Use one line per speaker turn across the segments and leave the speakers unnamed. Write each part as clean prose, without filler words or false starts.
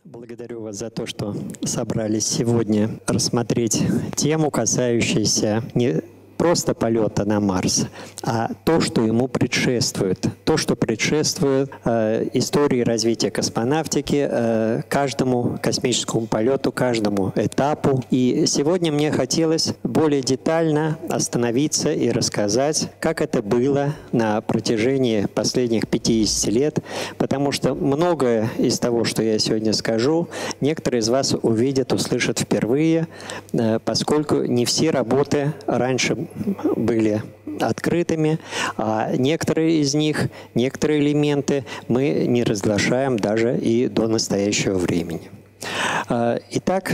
Благодарю вас за то, что собрались сегодня рассмотреть тему, касающуюся не просто полета на Марс, а то, что ему предшествует. То, что предшествует истории развития космонавтики, каждому космическому полету, каждому этапу. И сегодня мне хотелось более детально остановиться и рассказать, как это было на протяжении последних 50 лет, потому что многое из того, что я сегодня скажу, некоторые из вас увидят, услышат впервые, поскольку не все работы раньше были открытыми, а некоторые из них, некоторые элементы мы не разглашаем даже и до настоящего времени. Итак,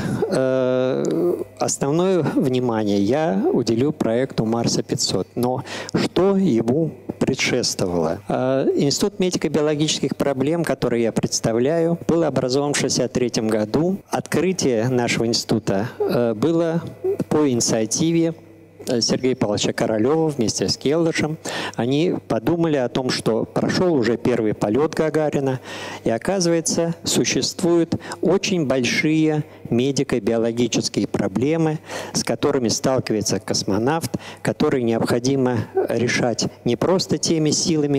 основное внимание я уделю проекту Марса-500. Но что ему предшествовало? Институт медико-биологических проблем, который я представляю, был образован в 1963 году. Открытие нашего института было по инициативе Сергея Павловича Королева вместе с Келдышем. Они подумали о том, что прошел уже первый полет Гагарина, и оказывается, существуют очень большие медико-биологические проблемы, с которыми сталкивается космонавт, которые необходимо решать не просто теми силами,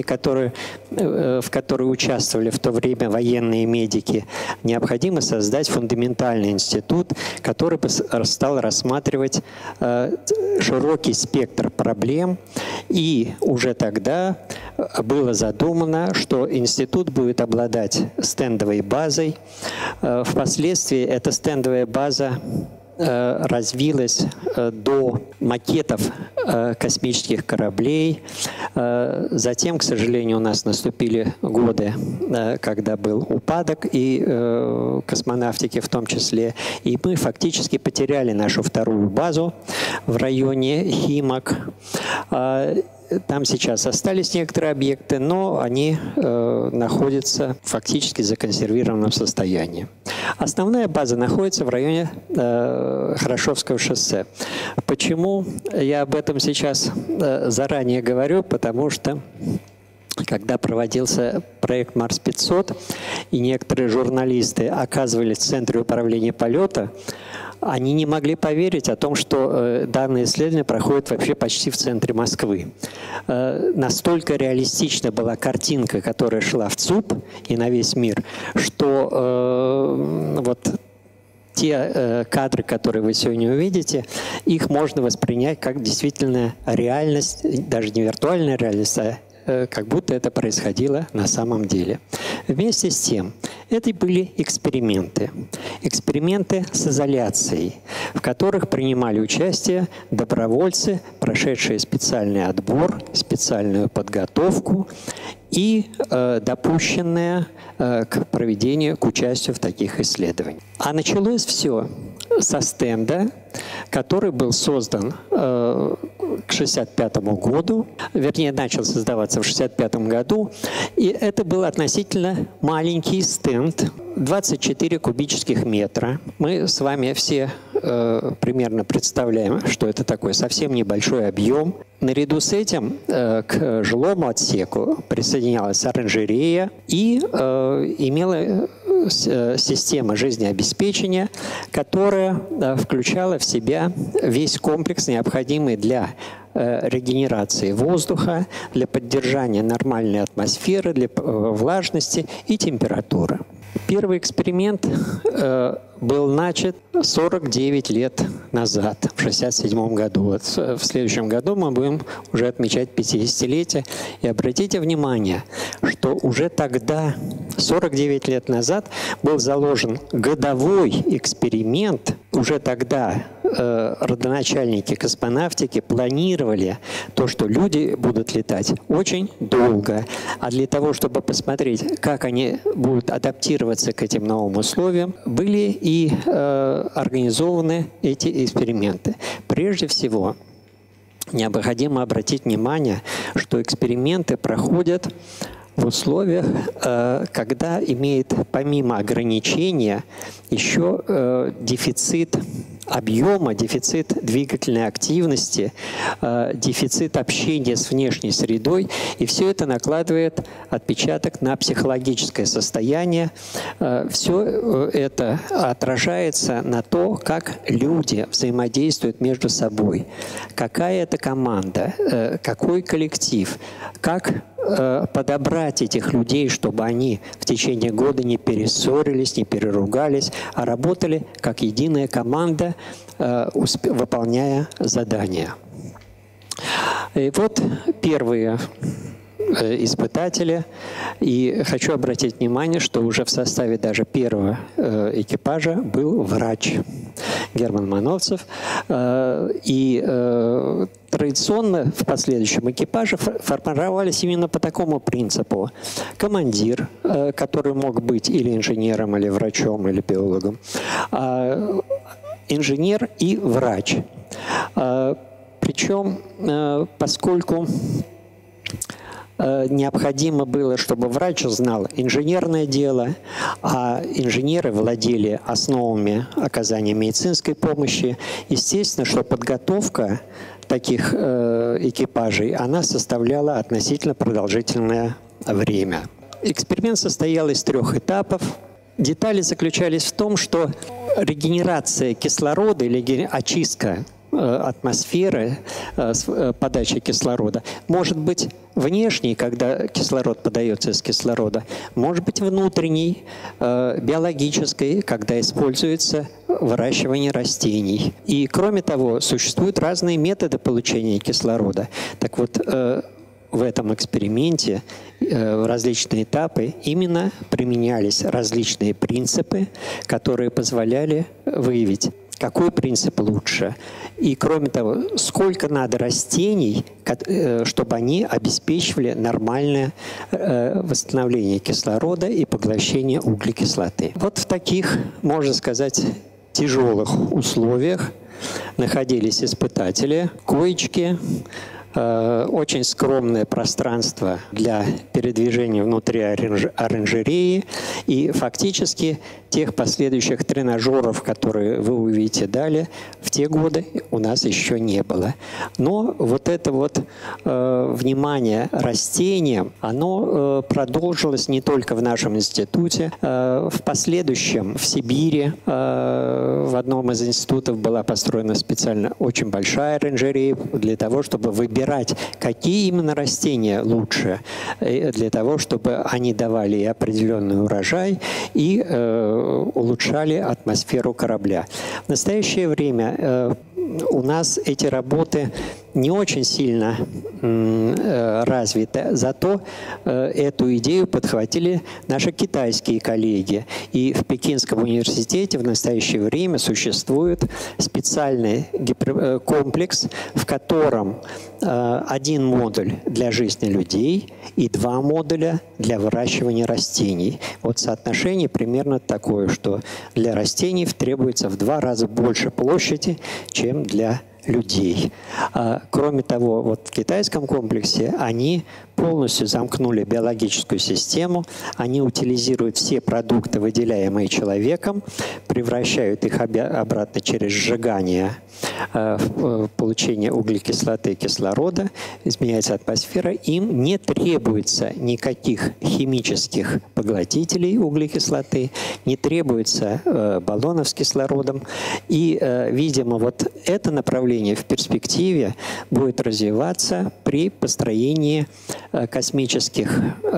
в которые участвовали в то время военные медики. Необходимо создать фундаментальный институт, который бы стал рассматривать широкий спектр проблем. И уже тогда было задумано, что институт будет обладать стендовой базой. Впоследствии эта стендовая база развилась до макетов космических кораблей. Затем, к сожалению, у нас наступили годы, когда был упадок и космонавтики в том числе. И мы фактически потеряли нашу вторую базу в районе Химок. Там сейчас остались некоторые объекты, но они находятся фактически в законсервированном состоянии. Основная база находится в районе Хорошевского шоссе. Почему я об этом сейчас заранее говорю? Потому что когда проводился проект Марс-500, и некоторые журналисты оказывались в Центре управления полета, они не могли поверить о том, что данное исследование проходит вообще почти в центре Москвы. Настолько реалистична была картинка, которая шла в ЦУП и на весь мир, что вот те кадры, которые вы сегодня увидите, их можно воспринять как действительно реальность, даже не виртуальная реальность, а как будто это происходило на самом деле. Вместе с тем, это были эксперименты. Эксперименты с изоляцией, в которых принимали участие добровольцы, прошедшие специальный отбор, специальную подготовку и допущенные к проведению, к участию в таких исследованиях. А началось все со стенда, который был создан к 1965 году, вернее, начал создаваться в 1965 году, и это был относительно маленький стенд, 24 кубических метра. Мы с вами все примерно представляем, что это такой совсем небольшой объем. Наряду с этим к жилому отсеку присоединялась оранжерея и имела система жизнеобеспечения, которая включала в себя весь комплекс, необходимый для регенерации воздуха, для поддержания нормальной атмосферы, для влажности и температуры. Первый эксперимент был начат 49 лет назад, в 1967 году. Вот в следующем году мы будем уже отмечать 50-летие. И обратите внимание, что уже тогда, 49 лет назад, был заложен годовой эксперимент. Уже тогда родоначальники космонавтики планировали то, что люди будут летать очень долго. А для того, чтобы посмотреть, как они будут адаптироваться к этим новым условиям, были и организованы эти эксперименты. Прежде всего, необходимо обратить внимание, что эксперименты проходят в условиях, когда имеет помимо ограничения еще дефицит объема, дефицит двигательной активности, дефицит общения с внешней средой. И все это накладывает отпечаток на психологическое состояние. Все это отражается на то, как люди взаимодействуют между собой. Какая это команда, какой коллектив, как подобрать этих людей, чтобы они в течение года не перессорились, не переругались, а работали как единая команда, выполняя задания. И вот первые испытатели. И хочу обратить внимание, что уже в составе даже первого экипажа был врач Герман Мановцев. И традиционно в последующем экипаже формировались именно по такому принципу. Командир, который мог быть или инженером, или врачом, или биологом, инженер и врач. Причем, поскольку необходимо было, чтобы врач знал инженерное дело, а инженеры владели основами оказания медицинской помощи. Естественно, что подготовка таких экипажей, она составляла относительно продолжительное время. Эксперимент состоял из 3 этапов. Детали заключались в том, что регенерация кислорода или очистка атмосферы, подачи кислорода, может быть внешней, когда кислород подается из кислорода, может быть внутренней, биологической, когда используется выращивание растений. И кроме того, существуют разные методы получения кислорода. Так вот, в этом эксперименте в различные этапы именно применялись различные принципы, которые позволяли выявить, какой принцип лучше. И кроме того, сколько надо растений, чтобы они обеспечивали нормальное восстановление кислорода и поглощение углекислоты. Вот в таких, можно сказать, тяжелых условиях находились испытатели, коечки, очень скромное пространство для передвижения внутри оранжереи, и фактически тех последующих тренажеров, которые вы увидите далее, в те годы у нас еще не было. Но вот это вот внимание растениям, оно продолжилось не только в нашем институте. В последующем в Сибири в одном из институтов была построена специально очень большая оранжерея для того, чтобы выбирать, какие именно растения лучше, для того, чтобы они давали и определенный урожай, и улучшали атмосферу корабля. В настоящее время у нас эти работы не очень сильно развиты, зато эту идею подхватили наши китайские коллеги. И в Пекинском университете в настоящее время существует специальный комплекс, в котором 1 модуль для жизни людей и 2 модуля для выращивания растений. Вот соотношение примерно такое, что для растений требуется в 2 раза больше площади, чем для людей. Кроме того, вот в китайском комплексе они полностью замкнули биологическую систему, они утилизируют все продукты, выделяемые человеком, превращают их обратно через сжигание в получение углекислоты и кислорода, изменяется атмосфера, им не требуется никаких химических поглотителей углекислоты, не требуется баллонов с кислородом. И, видимо, вот это направление в перспективе будет развиваться при построении космических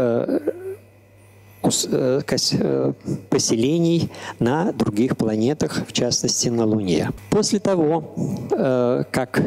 поселений на других планетах, в частности на Луне. После того, как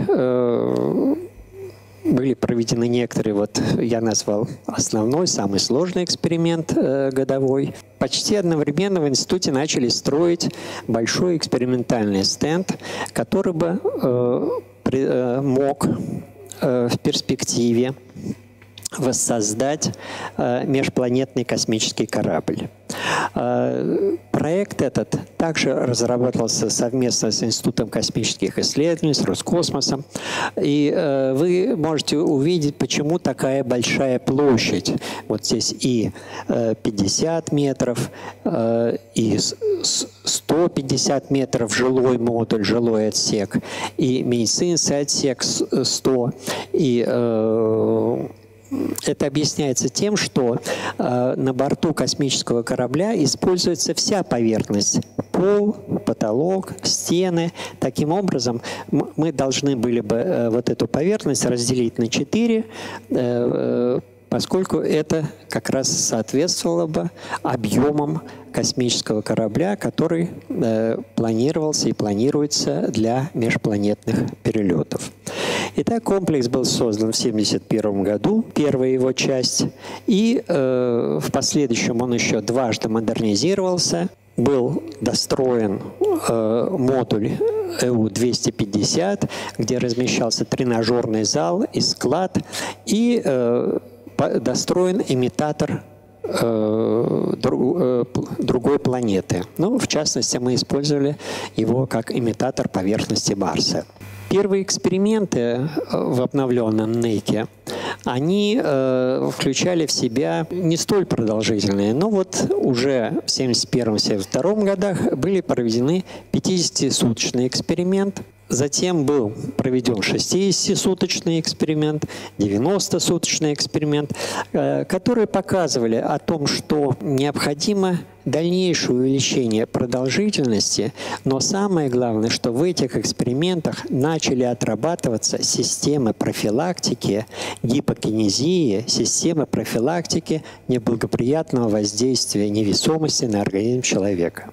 были проведены некоторые, вот я назвал основной, самый сложный эксперимент годовой, почти одновременно в институте начали строить большой экспериментальный стенд, который бы мог в перспективе воссоздать межпланетный космический корабль. Проект этот также разрабатывался совместно с Институтом космических исследований, с Роскосмосом. И вы можете увидеть, почему такая большая площадь. Вот здесь и 50 метров, и 150 метров жилой модуль, жилой отсек, и медицинский отсек 100, и это объясняется тем, что на борту космического корабля используется вся поверхность – пол, потолок, стены. Таким образом, мы должны были бы вот эту поверхность разделить на 4, поскольку это как раз соответствовало бы объемам космического корабля, который планировался и планируется для межпланетных перелетов. Итак, комплекс был создан в 1971 году, первая его часть, и в последующем он еще дважды модернизировался. Был достроен модуль ЭУ-250, где размещался тренажерный зал и склад, и достроен имитатор другой планеты. Ну, в частности, мы использовали его как имитатор поверхности Марса. Первые эксперименты в обновленном НЕКе, они включали в себя не столь продолжительные, но вот уже в 1971-1972 годах были проведены 50-суточный эксперимент. Затем был проведен 60-суточный эксперимент, 90-суточный эксперимент, которые показывали о том, что необходимо дальнейшее увеличение продолжительности, но самое главное, что в этих экспериментах начали отрабатываться системы профилактики гипокинезии, системы профилактики неблагоприятного воздействия невесомости на организм человека.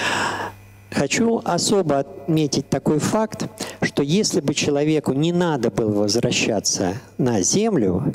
Хочу особо отметить такой факт, что если бы человеку не надо было возвращаться на Землю,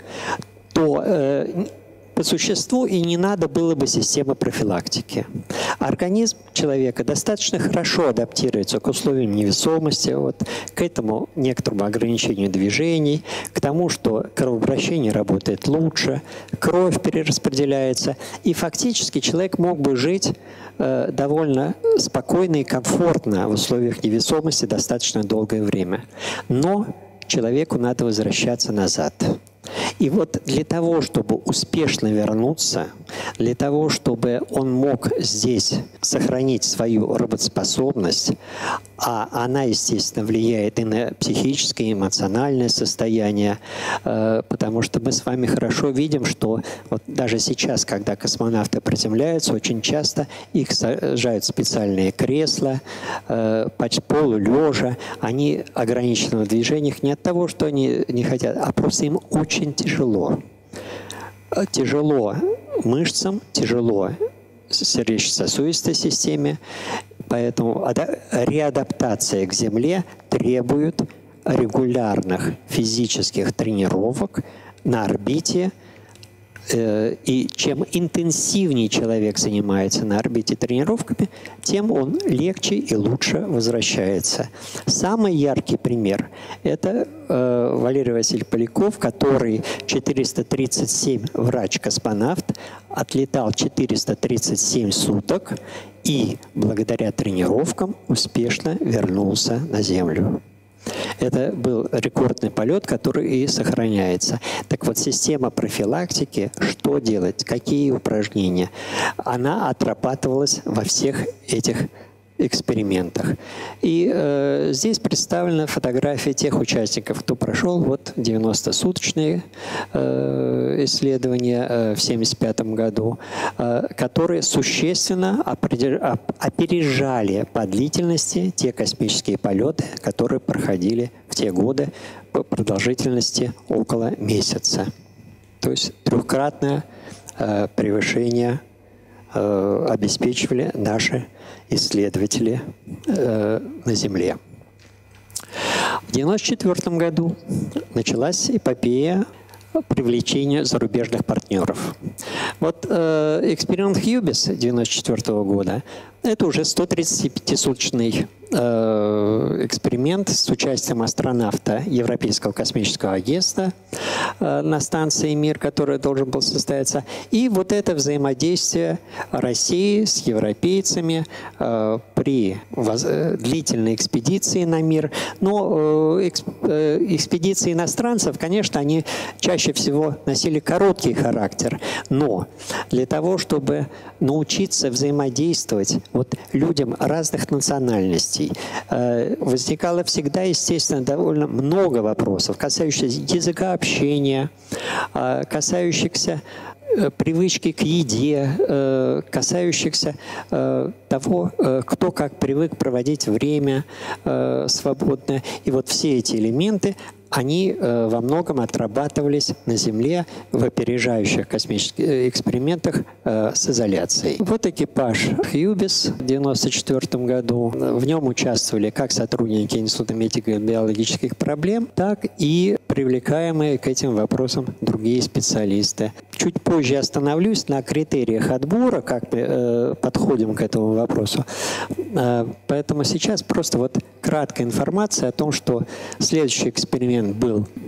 то по существу и не надо было бы системы профилактики. Организм человека достаточно хорошо адаптируется к условиям невесомости, вот, к этому некоторому ограничению движений, к тому, что кровообращение работает лучше, кровь перераспределяется, и фактически человек мог бы жить довольно спокойно и комфортно в условиях невесомости достаточно долгое время. Но человеку надо возвращаться назад. И вот для того, чтобы успешно вернуться, для того, чтобы он мог здесь сохранить свою работоспособность, а она, естественно, влияет и на психическое, и эмоциональное состояние, потому что мы с вами хорошо видим, что вот даже сейчас, когда космонавты приземляются, очень часто их сажают в специальные кресла, полулежа, они ограничены в движениях не от того, что они не хотят, а просто им очень тяжело. Тяжело мышцам, тяжело сердечно-сосудистой системе, поэтому реадаптация к Земле требует регулярных физических тренировок на орбите. И чем интенсивнее человек занимается на орбите тренировками, тем он легче и лучше возвращается. Самый яркий пример – это Валерий Васильевич Поляков, который 437 врач-космонавт, отлетал 437 суток и благодаря тренировкам успешно вернулся на Землю. Это был рекордный полет, который и сохраняется. Так вот, система профилактики, что делать, какие упражнения, она отрабатывалась во всех этих экспериментах. И здесь представлена фотография тех участников, кто прошел вот 90-суточные исследования в 1975 году, которые существенно опережали по длительности те космические полеты, которые проходили в те годы по продолжительности около месяца. То есть трехкратное превышение обеспечивали наши исследователи на Земле. В 1994 году началась эпопея привлечения зарубежных партнеров. Вот эксперимент Хьюбис 1994 года – это уже 135-суточный эксперимент с участием астронавта Европейского космического агентства на станции «Мир», который должен был состояться. И вот это взаимодействие России с европейцами при длительной экспедиции на Мир. Но экспедиции иностранцев, конечно, они чаще всего носили короткий характер. Но для того, чтобы научиться взаимодействовать людям разных национальностей, возникало всегда, естественно, довольно много вопросов, касающихся языка общения, касающихся привычки к еде, касающихся того, кто как привык проводить время свободно. И вот все эти элементы, они во многом отрабатывались на Земле в опережающих космических экспериментах с изоляцией. Вот экипаж Хьюбис в 1994 году. В нем участвовали как сотрудники Института медико-биологических проблем, так и привлекаемые к этим вопросам другие специалисты. Чуть позже остановлюсь на критериях отбора, как мы подходим к этому вопросу. Поэтому сейчас просто краткая информация о том, что следующий эксперимент был в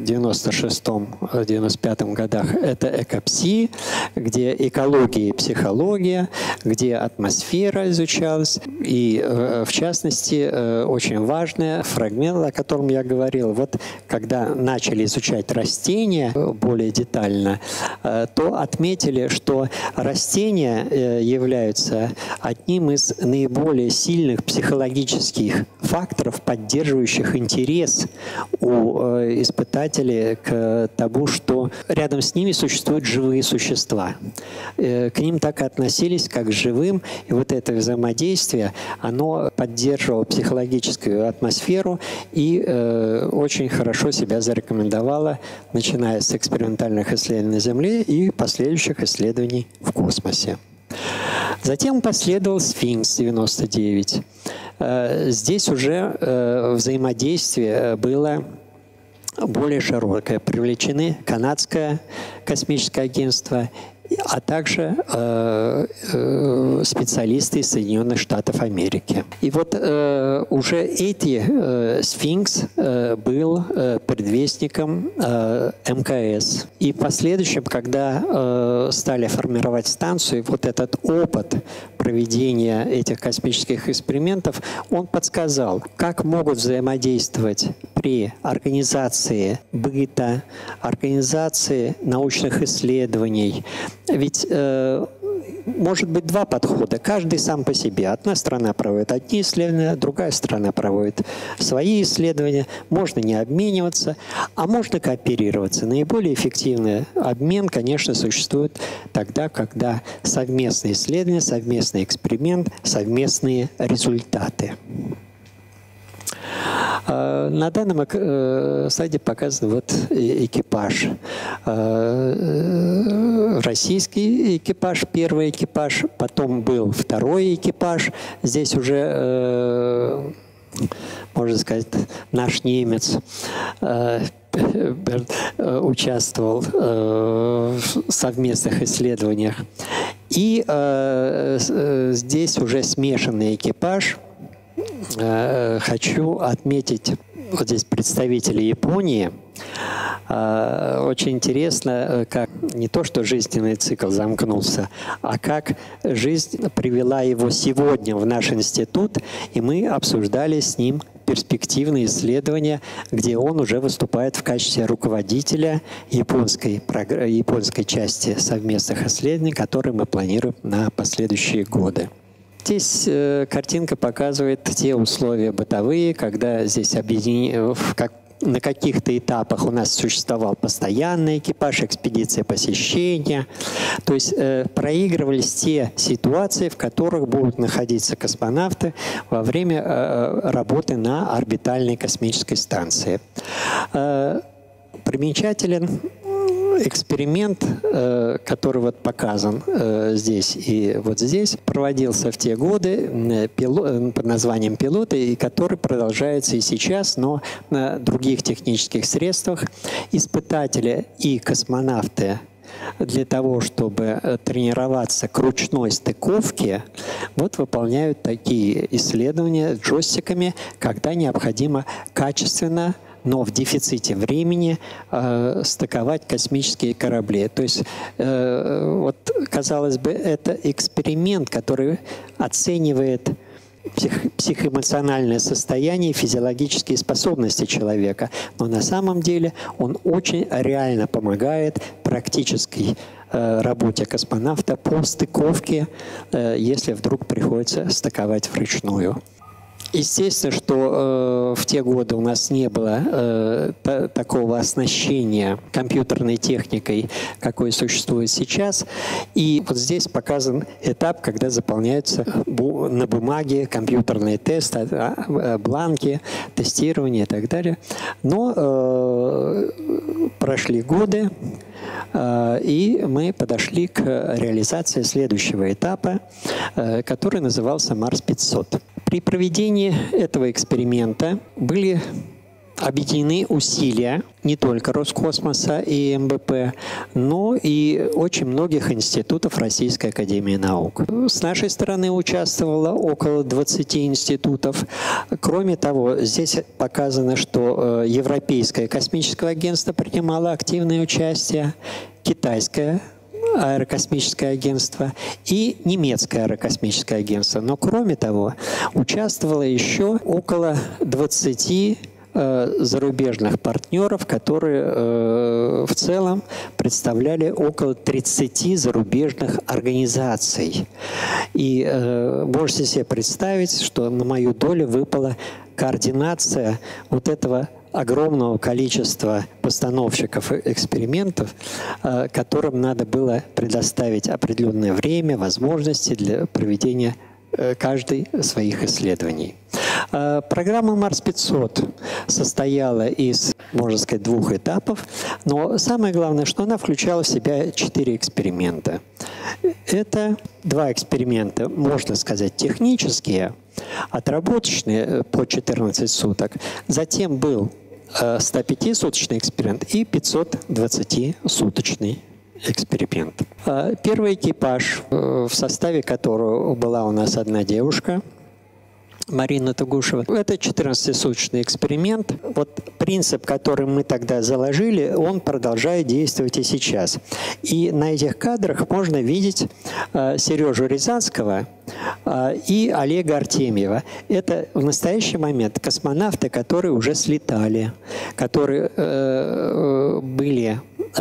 96-95 годах. Это ЭКОПСИ, где экология и психология, где атмосфера изучалась. И, в частности, очень важный фрагмент, о котором я говорил, когда начали изучать растения более детально, то отметили, что растения являются одним из наиболее сильных психологических факторов, поддерживающих интерес у испытателей к тому, что рядом с ними существуют живые существа. К ним так и относились, как к живым. И это взаимодействие, оно поддерживало психологическую атмосферу и очень хорошо себя зарекомендовало, начиная с экспериментальных исследований на Земле и последующих исследований в космосе. Затем последовал «Сфинкс» 99. Здесь уже взаимодействие было более широкое. Привлечены Канадское космическое агентство, а также специалисты из Соединенных Штатов Америки. И уже «Сфинкс» был предвестником МКС. И в последующем, когда стали формировать станцию, этот опыт проведения этих космических экспериментов, он подсказал, как могут взаимодействовать при организации быта, организации научных исследований. Ведь может быть два подхода, каждый сам по себе. Одна страна проводит одни исследования, другая страна проводит свои исследования. Можно не обмениваться, а можно кооперироваться. Наиболее эффективный обмен, конечно, существует тогда, когда совместные исследования, совместный эксперимент, совместные результаты. На данном слайде показан экипаж. Российский экипаж, первый экипаж, потом был второй экипаж. Здесь уже, можно сказать, наш немец участвовал в совместных исследованиях. И здесь уже смешанный экипаж. Хочу отметить здесь представителей Японии. Очень интересно, как не то, что жизненный цикл замкнулся, а как жизнь привела его сегодня в наш институт, и мы обсуждали с ним перспективные исследования, где он уже выступает в качестве руководителя японской части совместных исследований, которые мы планируем на последующие годы. Здесь картинка показывает те условия бытовые, когда здесь на каких-то этапах у нас существовал постоянный экипаж, экспедиция посещения. То есть проигрывались те ситуации, в которых будут находиться космонавты во время работы на орбитальной космической станции. Примечателен эксперимент, который показан здесь и здесь, проводился в те годы под названием «Пилот», и который продолжается и сейчас, но на других технических средствах. Испытатели и космонавты для того, чтобы тренироваться к ручной стыковке, вот выполняют такие исследования с джойстиками, когда необходимо качественно, но в дефиците времени стыковать космические корабли. То есть, вот, казалось бы, это эксперимент, который оценивает психоэмоциональное состояние и физиологические способности человека. Но на самом деле он очень реально помогает практической работе космонавта по стыковке, если вдруг приходится стыковать вручную. Естественно, что в те годы у нас не было такого оснащения компьютерной техникой, какой существует сейчас. И вот здесь показан этап, когда заполняются на бумаге компьютерные тесты, бланки, тестирование и так далее. Но прошли годы, и мы подошли к реализации следующего этапа, который назывался Марс-500. При проведении этого эксперимента были объединены усилия не только Роскосмоса и МБП, но и очень многих институтов Российской академии наук. С нашей стороны участвовало около 20 институтов. Кроме того, здесь показано, что Европейское космическое агентство принимало активное участие, Китайское аэрокосмическое агентство и немецкое аэрокосмическое агентство. Но кроме того, участвовало еще около 20 зарубежных партнеров, которые в целом представляли около 30 зарубежных организаций. И можете себе представить, что на мою долю выпала координация вот этого огромного количества постановщиков экспериментов, которым надо было предоставить определенное время, возможности для проведения каждой своих исследований. Программа Марс-500 состояла из, можно сказать, 2 этапов, но самое главное, что она включала в себя 4 эксперимента. Это 2 эксперимента, можно сказать, технические, отработочные по 14 суток. Затем был 105-суточный эксперимент и 520-суточный эксперимент. Первый экипаж, в составе которого была у нас одна девушка, Марина Тугушева. Это 14-суточный эксперимент. Вот принцип, который мы тогда заложили, он продолжает действовать и сейчас. И на этих кадрах можно видеть Сережу Рязанского и Олега Артемьева. Это в настоящий момент космонавты, которые уже слетали, которые были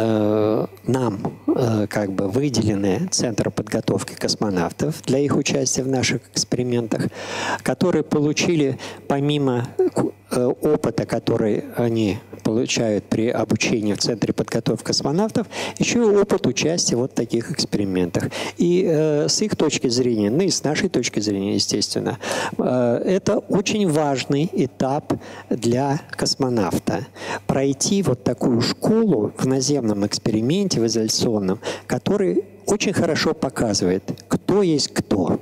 нам как бы выделены Центром подготовки космонавтов для их участия в наших экспериментах, которые получили помимо опыта, который они получают при обучении в Центре подготовки космонавтов, еще и опыт участия вот в таких экспериментах. И с их точки зрения, ну и с нашей точки зрения, естественно, это очень важный этап для космонавта. Пройти вот такую школу в наземном эксперименте, в изоляционном, который очень хорошо показывает, кто есть кто.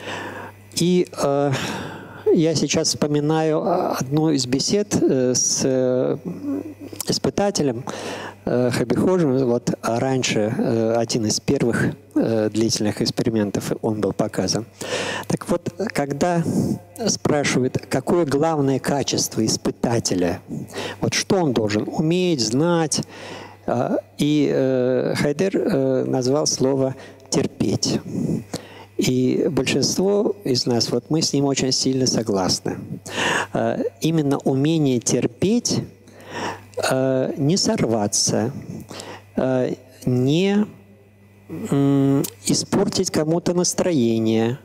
И я сейчас вспоминаю одну из бесед с испытателем Хабихожем. Вот раньше один из первых длительных экспериментов он был показан. Так вот, когда спрашивают, какое главное качество испытателя, вот что он должен уметь, знать, и Хайдер назвал слово «терпеть». И большинство из нас, вот мы с ним очень сильно согласны. Именно умение терпеть, не сорваться, не испортить кому-то настроение,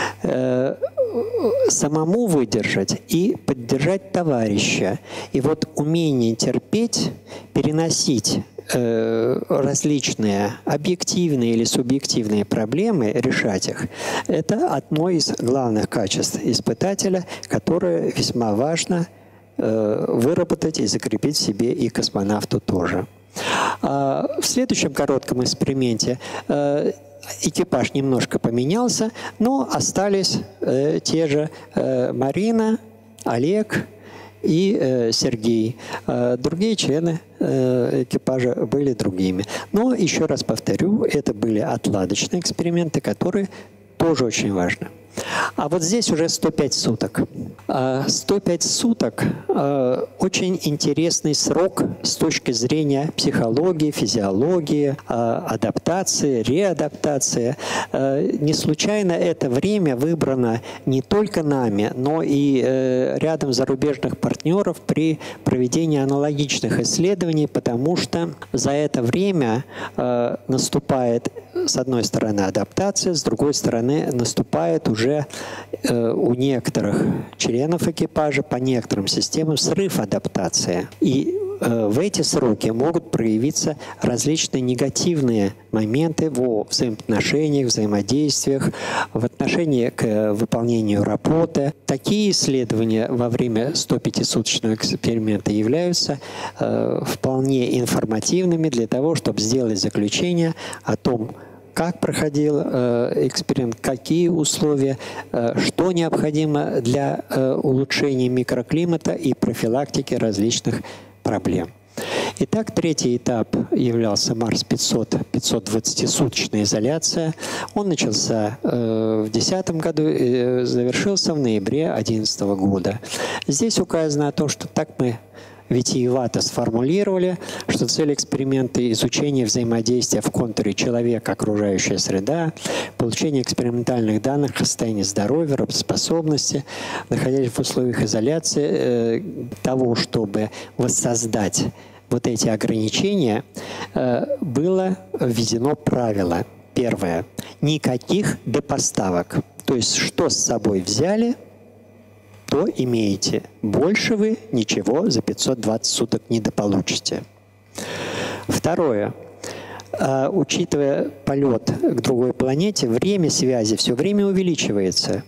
самому выдержать и поддержать товарища. И вот умение терпеть, переносить различные объективные или субъективные проблемы, решать их, это одно из главных качеств испытателя, которое весьма важно выработать и закрепить в себе и космонавту тоже. В следующем коротком эксперименте экипаж немножко поменялся, но остались те же Марина, Олег и Сергей. Другие члены экипажа были другими. Но, еще раз повторю, это были отладочные эксперименты, которые тоже очень важны. А вот здесь уже 105 суток. 105 суток – очень интересный срок с точки зрения психологии, физиологии, адаптации, реадаптации. Не случайно это время выбрано не только нами, но и рядом зарубежных партнеров при проведении аналогичных исследований, потому что за это время наступает, с одной стороны, адаптация, с другой стороны, наступает уже у некоторых членов экипажа по некоторым системам срыв адаптации. И в эти сроки могут проявиться различные негативные моменты во взаимоотношениях, взаимодействиях, в отношении к выполнению работы. Такие исследования во время 105-суточного эксперимента являются вполне информативными для того, чтобы сделать заключение о том, как проходил эксперимент, какие условия, что необходимо для улучшения микроклимата и профилактики различных проблем. Итак, третий этап являлся Марс-500, 520-суточная изоляция. Он начался в 2010 году и завершился в ноябре 2011 года. Здесь указано о том, что так мы витиевато сформулировали, что цель эксперимента – изучение взаимодействия в контуре человека-окружающая среда, получение экспериментальных данных о состоянии здоровья, работоспособности, находясь в условиях изоляции, того, чтобы воссоздать вот эти ограничения, было введено правило. Первое – никаких допоставок. То есть, что с собой взяли, то имеете. Больше вы ничего за 520 суток не дополучите. Второе. Учитывая полет к другой планете, время связи все время увеличивается.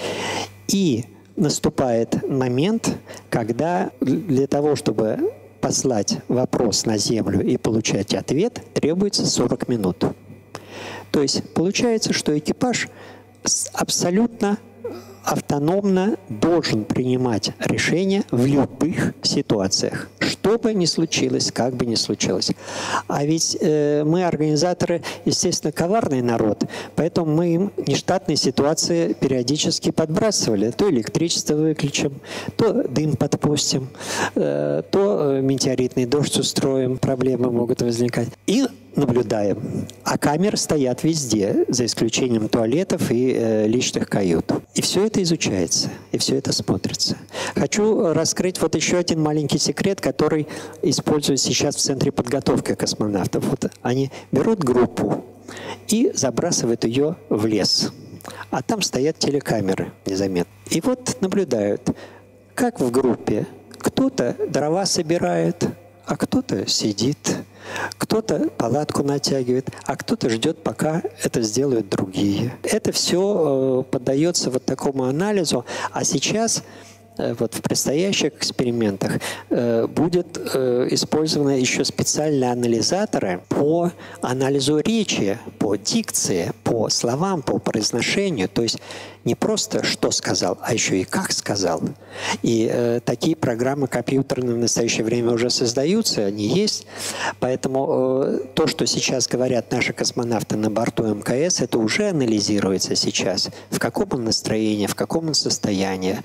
И наступает момент, когда для того, чтобы послать вопрос на Землю и получать ответ, требуется 40 минут. То есть получается, что экипаж абсолютно автономно должен принимать решения в любых ситуациях, что бы ни случилось, как бы ни случилось. А ведь мы, организаторы, естественно, коварный народ, поэтому мы им нештатные ситуации периодически подбрасывали. То электричество выключим, то дым подпустим, то метеоритный дождь устроим, проблемы могут возникать. И наблюдаем. А камеры стоят везде, за исключением туалетов и личных кают. И все это изучается, и все это смотрится. Хочу раскрыть вот еще один маленький секрет, который используют сейчас в Центре подготовки космонавтов. Вот они берут группу и забрасывают ее в лес. А там стоят телекамеры незаметно. И вот наблюдают, как в группе кто-то дрова собирает, а кто-то сидит, кто-то палатку натягивает, а кто-то ждет, пока это сделают другие. Это все поддается вот такому анализу. А сейчас вот в предстоящих экспериментах будет использованы еще специальные анализаторы по анализу речи, по дикции, по словам, по произношению. То есть не просто что сказал, а еще и как сказал. И такие программы компьютерные в настоящее время уже создаются, они есть. Поэтому то, что сейчас говорят наши космонавты на борту МКС, это уже анализируется сейчас. В каком он настроении, в каком он состоянии,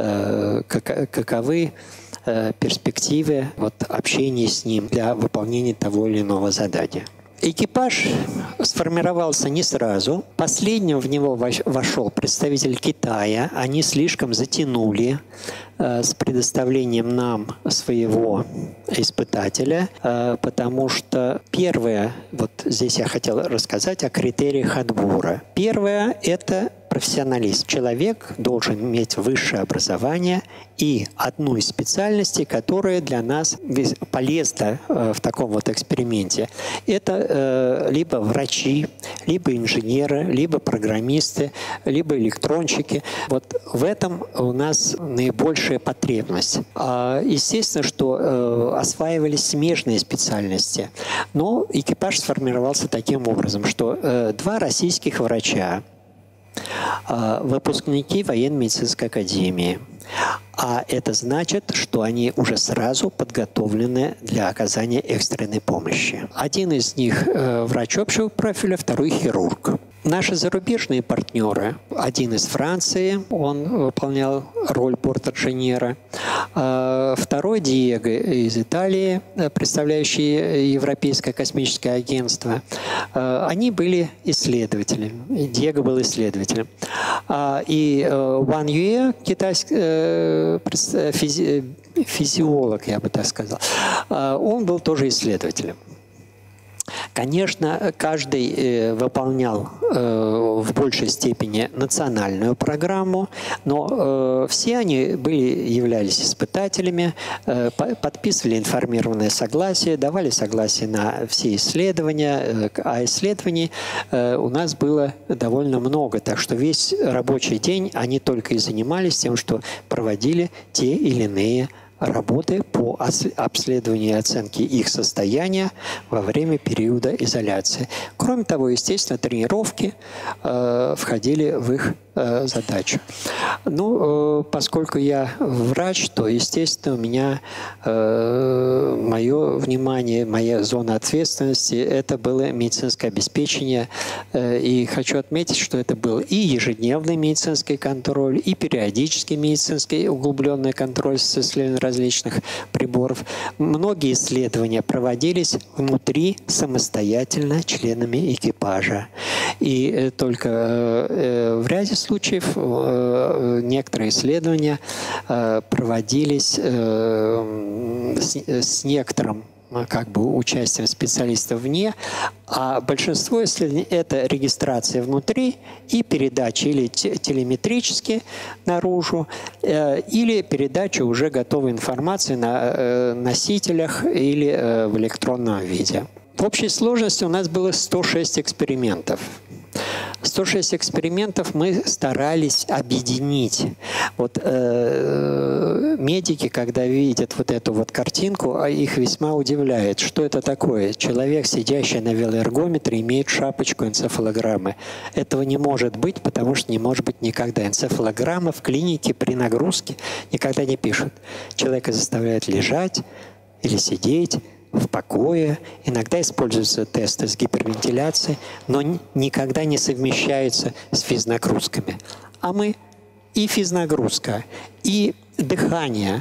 каковы перспективы общения с ним для выполнения того или иного задания. Экипаж сформировался не сразу. Последним в него вошел представитель Китая. Они слишком затянули с предоставлением нам своего испытателя, потому что первое, вот здесь я хотел рассказать о критериях отбора. Первое – это профессионалист. Человек должен иметь высшее образование и одну из специальностей, которая для нас полезна в таком вот эксперименте. Это либо врачи, либо инженеры, либо программисты, либо электронщики. Вот в этом у нас наибольшая потребность. Естественно, что осваивались смежные специальности, но экипаж сформировался таким образом, что два российских врача, выпускники военно-медицинской академии. А это значит, что они уже сразу подготовлены для оказания экстренной помощи. Один из них врач общего профиля, второй хирург. Наши зарубежные партнеры, один из Франции, он выполнял роль борт-инженера, второй Диего из Италии, представляющий Европейское космическое агентство, они были исследователями. Диего был исследователем. И Ван Юэ, китайский физиолог, я бы так сказал, он был тоже исследователем. Конечно, каждый выполнял в большей степени национальную программу, но все они являлись испытателями, подписывали информированное согласие, давали согласие на все исследования, а исследований у нас было довольно много, так что весь рабочий день они только и занимались тем, что проводили те или иные работы по обследованию и оценке их состояния во время периода изоляции. Кроме того, естественно, тренировки входили в их задачу. Ну, поскольку я врач, то, естественно, у меня мое внимание, моя зона ответственности – это было медицинское обеспечение. И хочу отметить, что это был и ежедневный медицинский контроль, и периодический медицинский углубленный контроль с исследованием различных приборов. Многие исследования проводились внутри самостоятельно членами экипажа. И только в ряде случаев некоторые исследования проводились с некоторым участием специалистов вне, а большинство исследований – это регистрация внутри и передача или телеметрически наружу, или передача уже готовой информации на носителях или в электронном виде. В общей сложности у нас было 106 экспериментов. 106 экспериментов мы старались объединить. Вот медики, когда видят вот эту вот картинку, их весьма удивляет, что это такое. Человек, сидящий на велоэргометре, имеет шапочку энцефалограммы. Этого не может быть, потому что не может быть никогда. Энцефалограмма в клинике при нагрузке никогда не пишут. Человека заставляют лежать или сидеть в покое. Иногда используются тесты с гипервентиляцией, но никогда не совмещаются с физнагрузками. А мы и физнагрузка, и дыхание,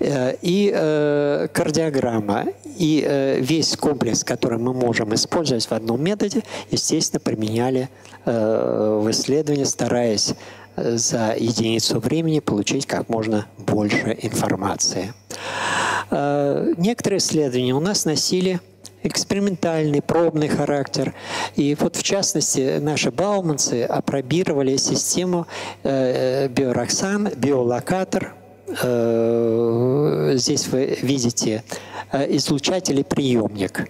и кардиограмма, и весь комплекс, который мы можем использовать в одном методе, естественно, применяли в исследовании, стараясь за единицу времени получить как можно больше информации. Некоторые исследования у нас носили экспериментальный, пробный характер. И вот в частности наши бауманцы апробировали систему биороксан, биолокатор. Здесь вы видите излучатель и приемник,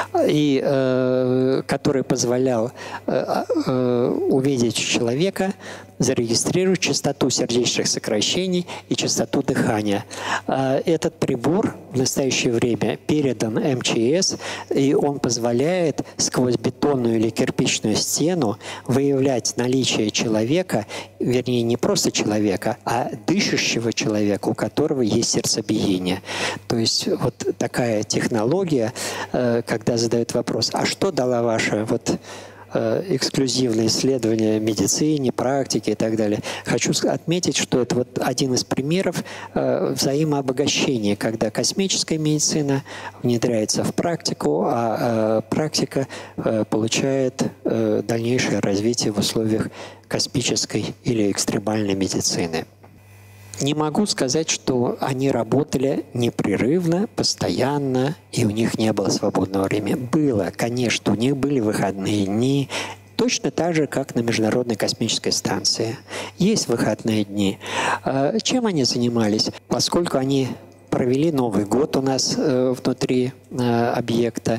который позволял увидеть у человека, зарегистрировать частоту сердечных сокращений и частоту дыхания. Этот прибор в настоящее время передан МЧС, и он позволяет сквозь бетонную или кирпичную стену выявлять наличие человека, вернее, не просто человека, а дышащего человека, у которого есть сердцебиение. То есть вот такая технология, когда задают вопрос, а что дала ваша эксклюзивные исследования в медицине, практике и так далее. Хочу отметить, что это вот один из примеров взаимообогащения, когда космическая медицина внедряется в практику, а практика получает дальнейшее развитие в условиях космической или экстремальной медицины. Не могу сказать, что они работали непрерывно, постоянно, и у них не было свободного времени. Было, конечно, у них были выходные дни, точно так же, как на Международной космической станции. Есть выходные дни. Чем они занимались? Поскольку они провели Новый год у нас внутри объекта,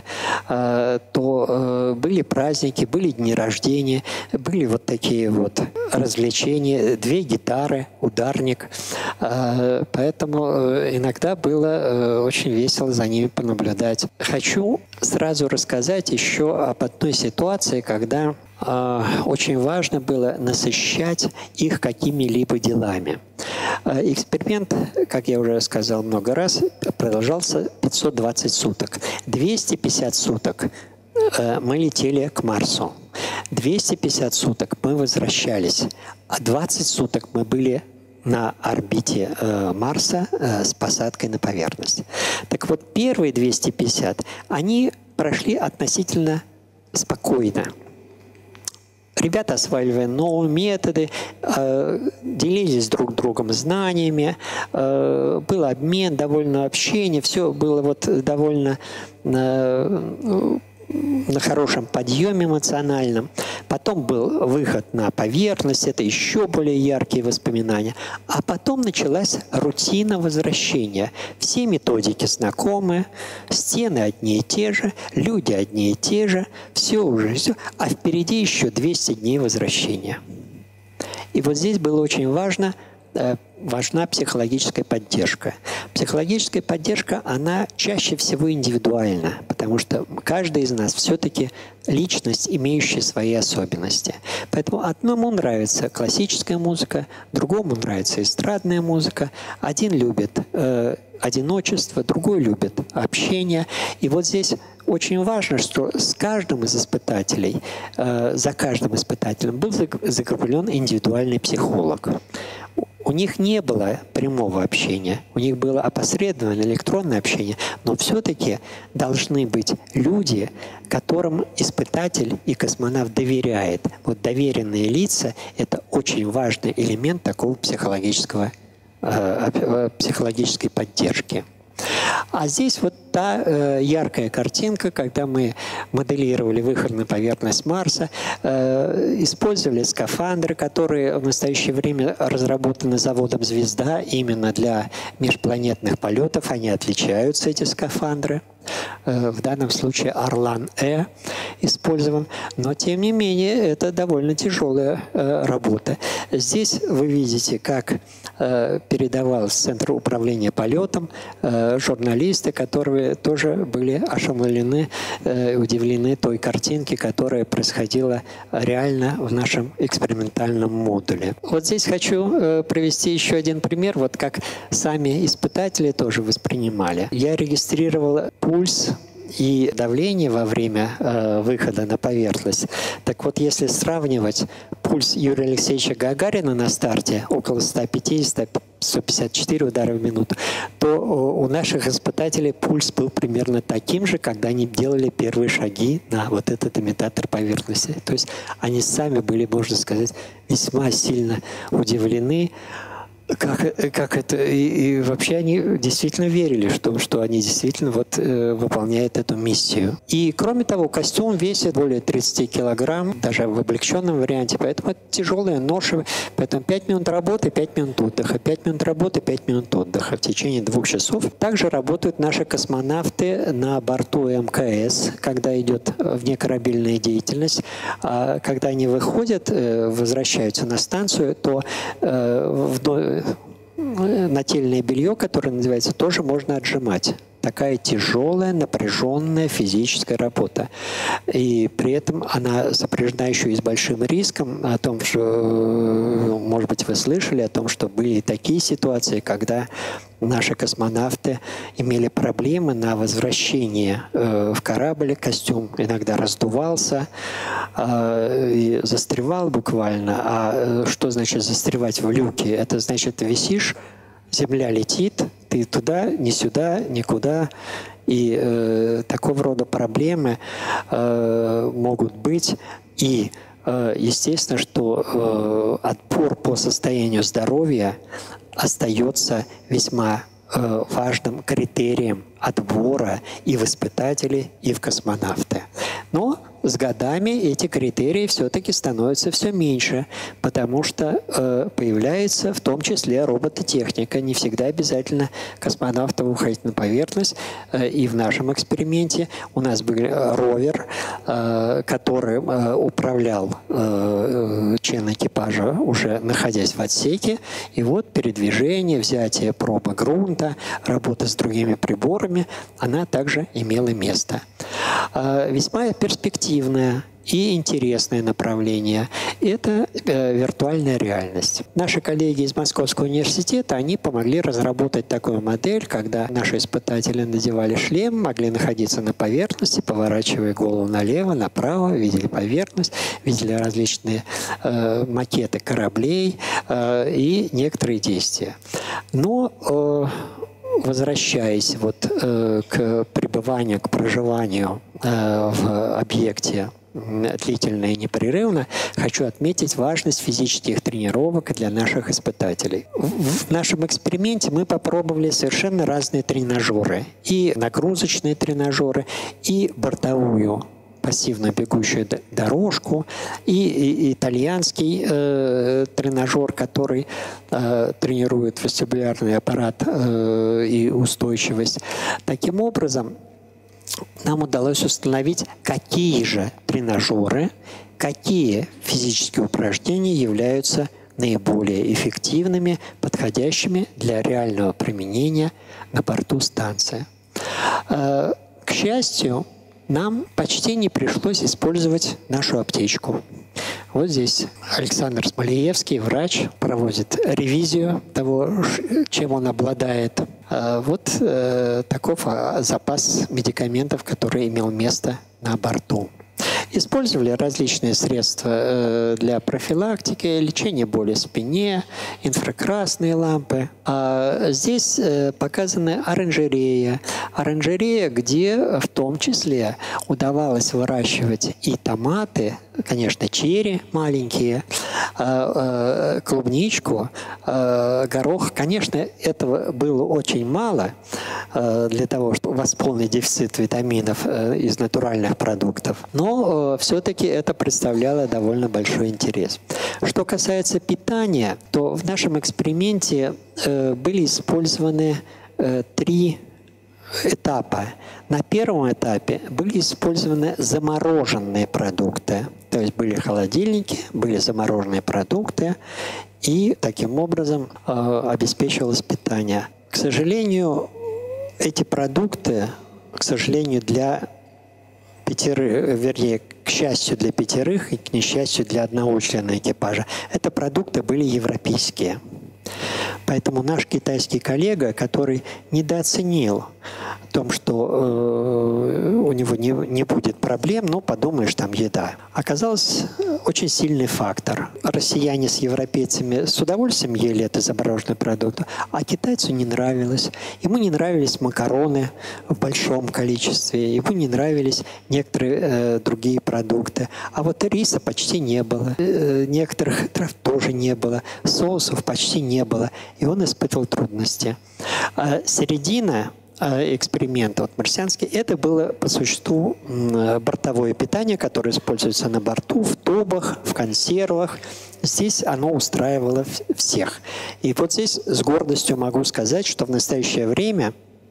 то были праздники, были дни рождения, были вот такие вот развлечения, 2 гитары, ударник. Поэтому иногда было очень весело за ними понаблюдать. Хочу сразу рассказать еще об одной ситуации, когда очень важно было насыщать их какими-либо делами. Эксперимент, как я уже сказал много раз, продолжался 520 суток. 250 суток мы летели к Марсу. 250 суток мы возвращались. А 20 суток мы были на орбите Марса с посадкой на поверхность. Так вот, первые 250, они прошли относительно спокойно. Ребята осваивали новые методы, делились друг с другом знаниями, был обмен, довольно общение, все было вот довольно на хорошем подъеме эмоциональном. Потом был выход на поверхность, это еще более яркие воспоминания. А потом началась рутина возвращения. Все методики знакомы, стены одни и те же, люди одни и те же, все уже, все. А впереди еще 200 дней возвращения. И вот здесь было очень важна психологическая поддержка. Психологическая поддержка, она чаще всего индивидуальна, потому что каждый из нас все-таки личность, имеющая свои особенности. Поэтому одному нравится классическая музыка, другому нравится эстрадная музыка. Один любит одиночество, другой любит общение. И вот здесь очень важно, что с каждым из испытателей, за каждым испытателем был закреплен индивидуальный психолог. У них не было прямого общения, у них было опосредованное электронное общение, но все-таки должны быть люди, которым испытатель и космонавт доверяет. Вот доверенные лица – это очень важный элемент такого психологической поддержки. А здесь вот та яркая картинка, когда мы моделировали выход на поверхность Марса, использовали скафандры, которые в настоящее время разработаны заводом «Звезда» именно для межпланетных полетов. Они отличаются, эти скафандры. В данном случае «Орлан-Э» использован. Но, тем не менее, это довольно тяжелая работа. Здесь вы видите, как передавал с Центра управления полетом журналисты, которые тоже были ошеломлены, удивлены той картинке, которая происходила реально в нашем экспериментальном модуле. Вот здесь хочу привести еще один пример, вот как сами испытатели тоже воспринимали. Я регистрировал пульс и давление во время выхода на поверхность. Так вот, если сравнивать пульс Юрия Алексеевича Гагарина на старте, около 150-154 удара в минуту, то у наших испытателей пульс был примерно таким же, когда они делали первые шаги на вот этот имитатор поверхности. То есть они сами были, можно сказать, весьма сильно удивлены, как это, и вообще они действительно верили, что они действительно вот выполняют эту миссию. И кроме того, костюм весит более 30 килограмм, даже в облегченном варианте, поэтому это тяжелая ноша, поэтому 5 минут работы, 5 минут отдыха, 5 минут работы, 5 минут отдыха в течение 2 часов. Также работают наши космонавты на борту МКС, когда идет внекорабельная деятельность. А когда они выходят, возвращаются на станцию, то нательное белье, которое называется, тоже можно отжимать. Такая тяжелая, напряженная физическая работа. И при этом она сопряжена еще и с большим риском о том, что, может быть, вы слышали о том, что были такие ситуации, когда наши космонавты имели проблемы на возвращение в корабль. Костюм иногда раздувался и застревал буквально. А что значит застревать в люке? Это значит, ты висишь, Земля летит, ты туда, ни сюда, никуда. И такого рода проблемы могут быть. И естественно, что отбор по состоянию здоровья остается весьма важным критерием отбора и в испытатели, и в космонавты. Но с годами эти критерии все-таки становятся все меньше, потому что появляется в том числе робототехника. Не всегда обязательно космонавтам уходить на поверхность. И в нашем эксперименте у нас был ровер, который управлял членом экипажа, уже находясь в отсеке. И вот передвижение, взятие пробы грунта, работа с другими приборами, она также имела место. Весьма перспективная и интересное направление – это виртуальная реальность. Наши коллеги из Московского университета, они помогли разработать такую модель, когда наши испытатели надевали шлем, могли находиться на поверхности, поворачивая голову налево, направо, видели поверхность, видели различные макеты кораблей и некоторые действия. Но возвращаясь к пребыванию, к проживанию в объекте длительно и непрерывно, хочу отметить важность физических тренировок для наших испытателей. В нашем эксперименте мы попробовали совершенно разные тренажеры. И нагрузочные тренажеры, и бортовую пассивную бегущую дорожку, и итальянский тренажер, который тренирует вестибулярный аппарат и устойчивость. Таким образом, нам удалось установить, какие же тренажеры, какие физические упражнения являются наиболее эффективными, подходящими для реального применения на борту станции. К счастью, нам почти не пришлось использовать нашу аптечку. Вот здесь Александр Смолеевский, врач, проводит ревизию того, чем он обладает. Вот таков запас медикаментов, который имел место на борту. Использовали различные средства для профилактики, лечения боли в спине, инфракрасные лампы. А здесь показана оранжерея. Оранжерея, где в том числе удавалось выращивать и томаты, конечно, черри маленькие, клубничку, горох. Конечно, этого было очень мало для того, чтобы восполнить дефицит витаминов из натуральных продуктов. Но все-таки это представляло довольно большой интерес. Что касается питания, то в нашем эксперименте были использованы 3 этапа. На первом этапе были использованы замороженные продукты. То есть были холодильники, были замороженные продукты, и таким образом обеспечивалось питание. К сожалению, эти продукты, к счастью для 5 и к несчастью для одного члена экипажа, это продукты были европейские. Поэтому наш китайский коллега, который недооценил о том, что у него не будет проблем, но подумаешь, там еда. Оказался очень сильный фактор. Россияне с европейцами с удовольствием ели это замороженное продукт, а китайцу не нравилось. Ему не нравились макароны в большом количестве, ему не нравились некоторые другие продукты. А вот риса почти не было, некоторых трав тоже не было, соусов почти не было, и он испытывал трудности. Середина эксперимента вот, марсианский, это было по существу бортовое питание, которое используется на борту, в тубах, в консервах. Здесь оно устраивало всех. И вот здесь с гордостью могу сказать, что в настоящее время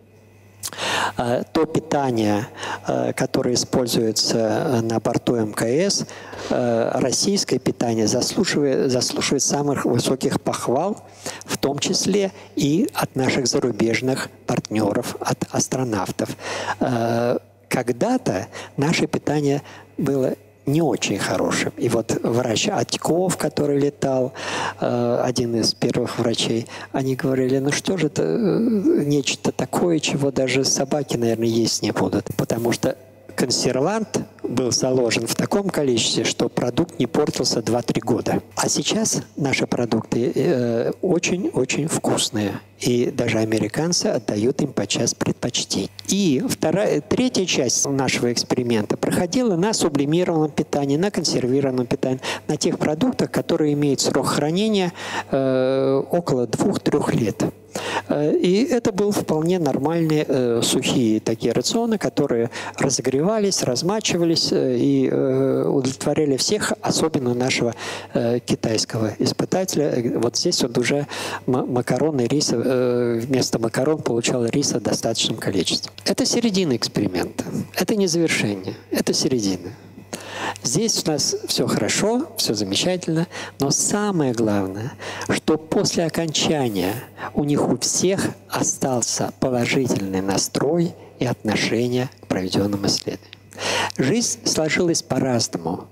то питание, которое используется на борту МКС, российское питание заслуживает самых высоких похвал, в том числе и от наших зарубежных партнеров, от астронавтов. Когда-то наше питание было не очень хорошим. И вот врач Атьков, который летал, один из первых врачей, они говорили, ну что же это, нечто такое, чего даже собаки, наверное, есть не будут. Потому что консервант был заложен в таком количестве, что продукт не портился 2-3 года. А сейчас наши продукты очень-очень вкусные. И даже американцы отдают им подчас предпочтение. И третья часть нашего эксперимента проходила на сублимированном питании, на консервированном питании, на тех продуктах, которые имеют срок хранения около 2-3 лет. И это были вполне нормальные сухие такие рационы, которые разогревались, размачивались и удовлетворяли всех, особенно нашего китайского испытателя. Вот здесь вот уже макароны, рис, вместо макарон получал риса в достаточном количестве. Это середина эксперимента, это не завершение, это середина. Здесь у нас все хорошо, все замечательно, но самое главное, что после окончания у них у всех остался положительный настрой и отношение к проведенному исследованию. Жизнь сложилась по-разному.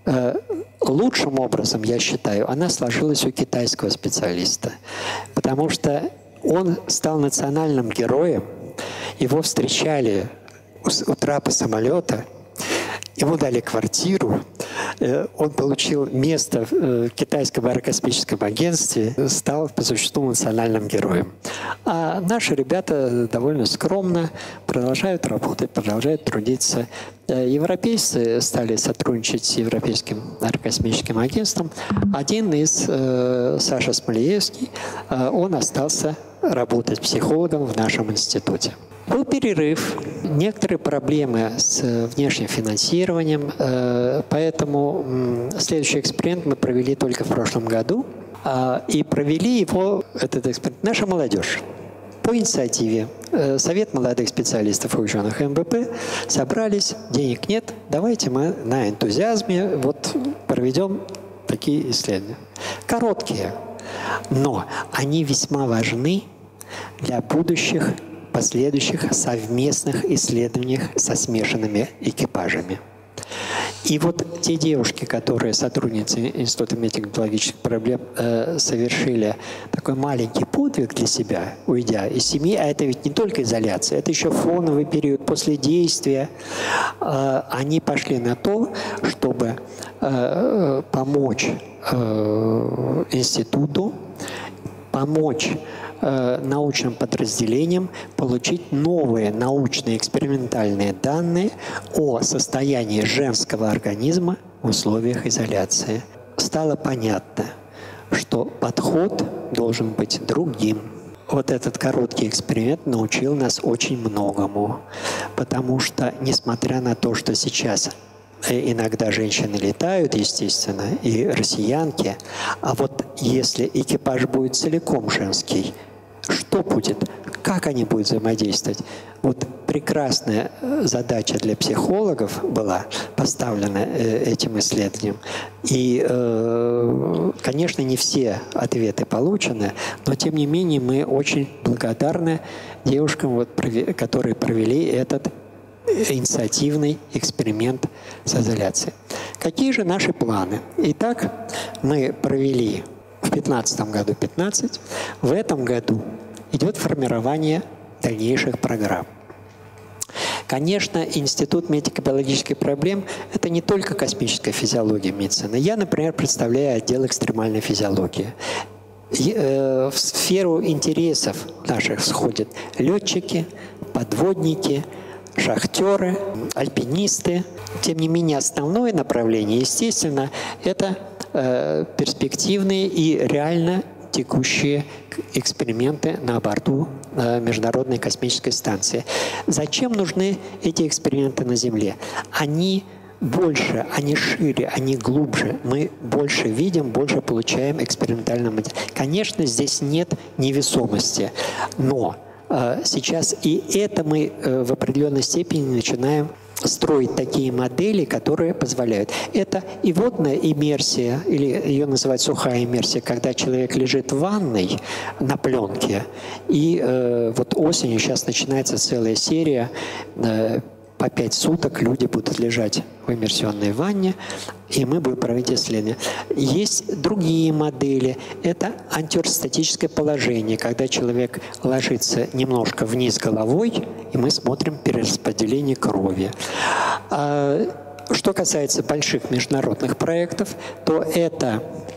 Лучшим образом, я считаю, она сложилась у китайского специалиста, потому что он стал национальным героем, его встречали у трапа самолета, ему дали квартиру, он получил место в китайском аэрокосмическом агентстве, стал по существу национальным героем. А наши ребята довольно скромно продолжают работать, продолжают трудиться. Европейцы стали сотрудничать с Европейским аэрокосмическим агентством. Один из, Саша Смолеевский, он остался работать психологом в нашем институте. Был перерыв, некоторые проблемы с внешним финансированием, поэтому следующий эксперимент мы провели только в прошлом году. И провели его, этот эксперимент, наша молодежь. По инициативе Совет молодых специалистов и ученых МБП собрались, денег нет, давайте мы на энтузиазме вот проведем такие исследования. Короткие, но они весьма важны для будущих последующих совместных исследований со смешанными экипажами. И вот те девушки, которые сотрудницы Института медико-биологических проблем, совершили такой маленький подвиг для себя, уйдя из семьи, а это ведь не только изоляция, это еще фоновый период после действия, они пошли на то, чтобы помочь институту, помочь научным подразделениям получить новые научные экспериментальные данные о состоянии женского организма в условиях изоляции. Стало понятно, что подход должен быть другим. Вот этот короткий эксперимент научил нас очень многому, потому что, несмотря на то, что сейчас иногда женщины летают, естественно, и россиянки, а вот если экипаж будет целиком женский, что будет? Как они будут взаимодействовать? Вот прекрасная задача для психологов была поставлена этим исследованием. И, конечно, не все ответы получены, но, тем не менее, мы очень благодарны девушкам, вот, которые провели этот инициативный эксперимент с изоляцией. Какие же наши планы? Итак, мы провели в 2015 году 15, в этом году идет формирование дальнейших программ. Конечно, Институт медико-биологических проблем – это не только космическая физиология медицины. Я, например, представляю отдел экстремальной физиологии. В сферу интересов наших входят летчики, подводники, шахтеры, альпинисты. Тем не менее, основное направление, естественно, это перспективные и реально текущие эксперименты на борту Международной космической станции. Зачем нужны эти эксперименты на Земле? Они больше, они шире, они глубже. Мы больше видим, больше получаем экспериментального материала. Конечно, здесь нет невесомости, но сейчас и это мы в определенной степени начинаем строить такие модели, которые позволяют. Это и водная иммерсия, или ее называют сухая иммерсия, когда человек лежит в ванной на пленке, и вот осенью сейчас начинается целая серия, по 5 суток люди будут лежать в иммерсионной ванне, и мы будем проводить исследования. Есть другие модели. Это антиортостатическое положение, когда человек ложится немножко вниз головой, и мы смотрим перераспределение крови. Что касается больших международных проектов, то это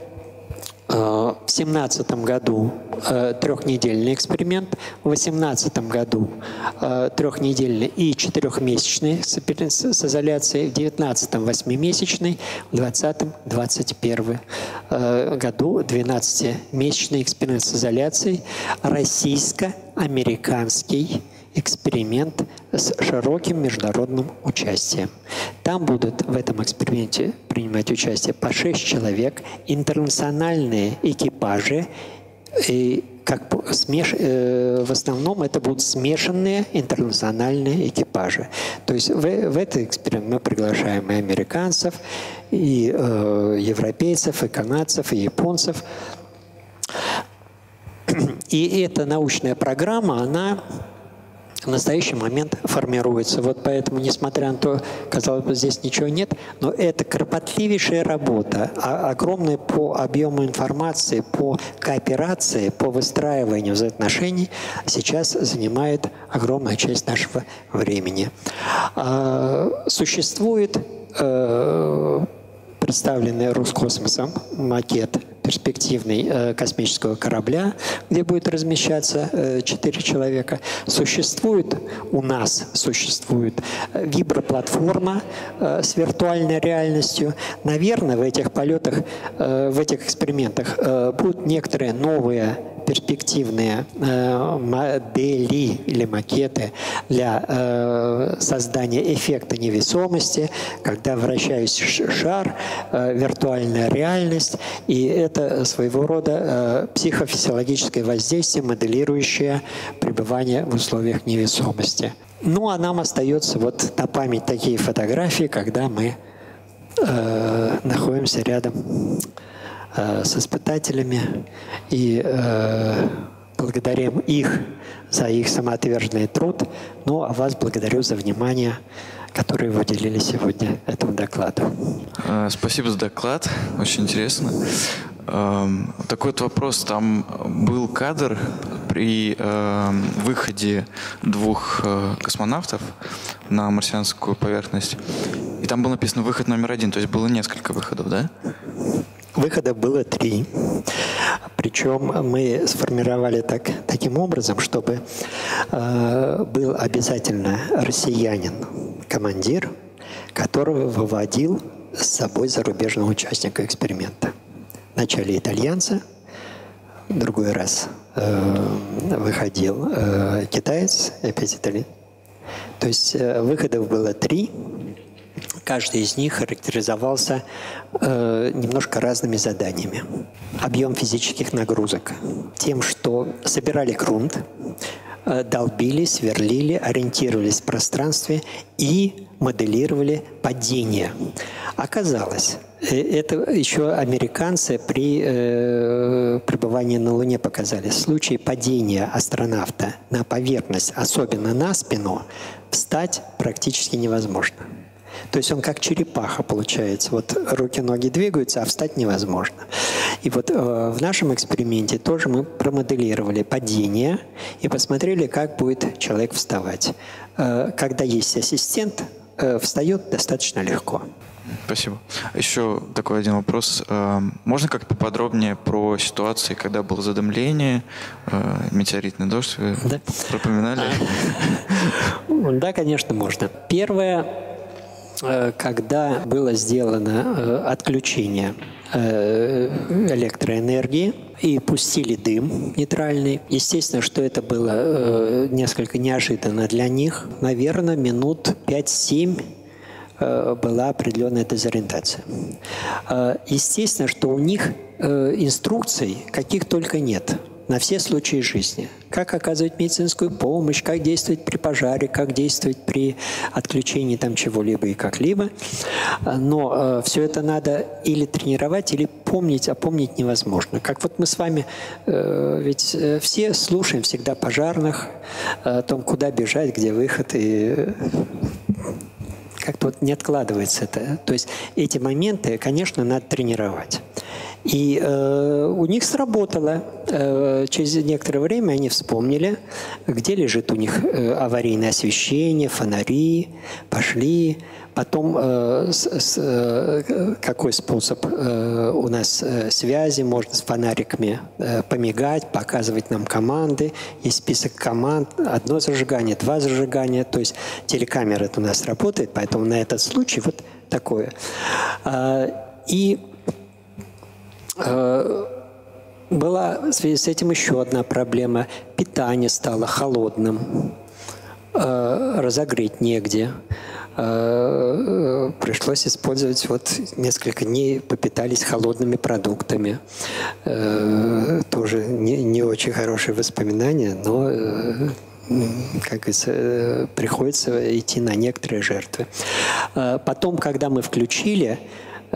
в 2017 году трехнедельный эксперимент, в 2018 году трехнедельный и 4-месячный эксперимент с изоляцией, в 2019 8-месячный, в 2020 21 году 12-месячный эксперимент с изоляцией, российско-американский эксперимент с широким международным участием. Там будут в этом эксперименте принимать участие по 6 человек, интернациональные экипажи, и в основном это будут смешанные интернациональные экипажи. То есть в этот эксперимент мы приглашаем и американцев, и европейцев, и канадцев, и японцев. И эта научная программа, она в настоящий момент формируется. Вот поэтому, несмотря на то, казалось бы, здесь ничего нет, но это кропотливейшая работа, огромная по объему информации, по кооперации, по выстраиванию взаимоотношений сейчас занимает огромную часть нашего времени. Существует представленный Роскосмосом макет перспективный космического корабля, где будет размещаться 4 человека. У нас существует виброплатформа с виртуальной реальностью. Наверное, в этих полетах, в этих экспериментах будут некоторые новые перспективные модели или макеты для создания эффекта невесомости, когда вращающийся шар, виртуальная реальность, и это своего рода психофизиологическое воздействие, моделирующее пребывание в условиях невесомости. Ну, а нам остается вот на память такие фотографии, когда мы находимся рядом с испытателями и благодарим их за их самоотверженный труд. Ну, а вас благодарю за внимание, которое вы уделили сегодня этому докладу.
Спасибо за доклад, очень интересно. Такой вот вопрос. Там был кадр при выходе 2 космонавтов на марсианскую поверхность, и там было написано «выход номер 1», то есть было несколько выходов, да?
Выходов было 3. Причем мы сформировали таким образом, чтобы был обязательно россиянин, командир, которого выводил с собой зарубежного участника эксперимента. Вначале итальянца, другой раз выходил китаец, опять итальянец. То есть выходов было 3. Каждый из них характеризовался немножко разными заданиями. Объем физических нагрузок. Тем, что собирали грунт, долбили, сверлили, ориентировались в пространстве и моделировали падение. Оказалось, это еще американцы при пребывании на Луне показали. В случае падения астронавта на поверхность, особенно на спину, встать практически невозможно. То есть он как черепаха получается. Вот руки-ноги двигаются, а встать невозможно. И вот в нашем эксперименте тоже мы промоделировали падение и посмотрели, как будет человек вставать. Когда есть ассистент, встает достаточно легко.
Спасибо. Еще такой один вопрос. Можно как-то поподробнее про ситуации, когда было задымление, метеоритный дождь? Вы пропоминали?
Да, конечно, можно. Первое, когда было сделано отключение электроэнергии и пустили дым нейтральный. Естественно, что это было несколько неожиданно для них. Наверное, минут 5-7 была определенная дезориентация. Естественно, что у них инструкций каких только нет на все случаи жизни. Как оказывать медицинскую помощь, как действовать при пожаре, как действовать при отключении там чего-либо и как-либо. Но все это надо или тренировать, или помнить, а помнить невозможно. Как вот мы с вами, ведь все слушаем всегда пожарных, о том, куда бежать, где выход, и как-то вот не откладывается это. То есть эти моменты, конечно, надо тренировать. И у них сработало. Через некоторое время они вспомнили, где лежит у них аварийное освещение, фонари, пошли. Потом какой способ у нас связи, можно с фонариками помигать, показывать нам команды. Есть список команд, 1 зажигание, 2 зажигания. То есть телекамера у нас работает, поэтому на этот случай вот такое. И была в связи с этим еще одна проблема. Питание стало холодным, разогреть негде. Пришлось использовать, вот несколько дней попитались холодными продуктами. Тоже не очень хорошие воспоминания, но, как говорится, приходится идти на некоторые жертвы. Потом, когда мы включили,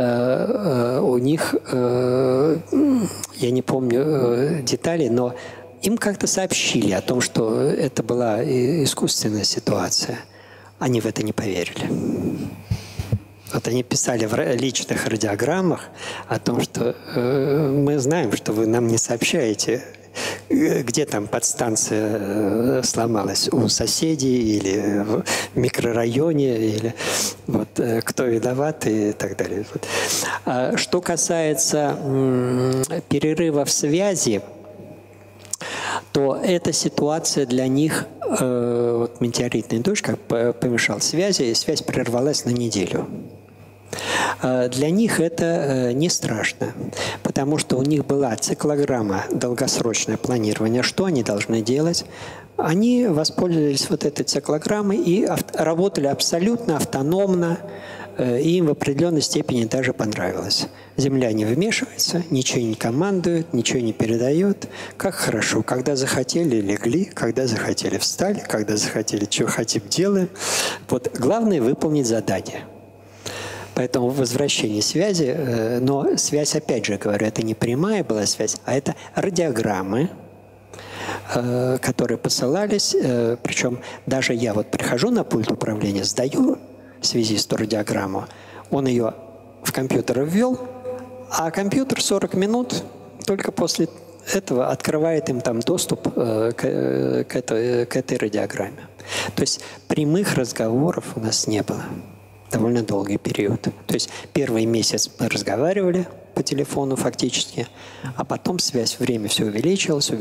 у них, я не помню деталей, но им как-то сообщили о том, что это была искусственная ситуация. Они в это не поверили. Вот они писали в личных радиограммах о том, что мы знаем, что вы нам не сообщаете, где там подстанция сломалась, у соседей или в микрорайоне, или вот, кто виноват и так далее. Вот. А что касается перерыва в связи, то эта ситуация для них, вот метеоритный дождь, как помешал связи, и связь прервалась на неделю. Для них это не страшно, потому что у них была циклограмма, долгосрочное планирование, что они должны делать. Они воспользовались вот этой циклограммой и работали абсолютно автономно, и им в определенной степени даже понравилось. Земля не вмешивается, ничего не командует, ничего не передает. Как хорошо, когда захотели, легли, когда захотели, встали, когда захотели, чего хотим, делаем. Вот главное выполнить задание. Поэтому возвращение связи, но связь, опять же говорю, это не прямая была связь, а это радиограммы, которые посылались, причем даже я вот прихожу на пульт управления, сдаю связисту радиограмму, он ее в компьютер ввел, а компьютер 40 минут только после этого открывает им там доступ к этой радиограмме. То есть прямых разговоров у нас не было. Довольно долгий период. То есть первый месяц мы разговаривали по телефону фактически, а потом связь, время все увеличилось.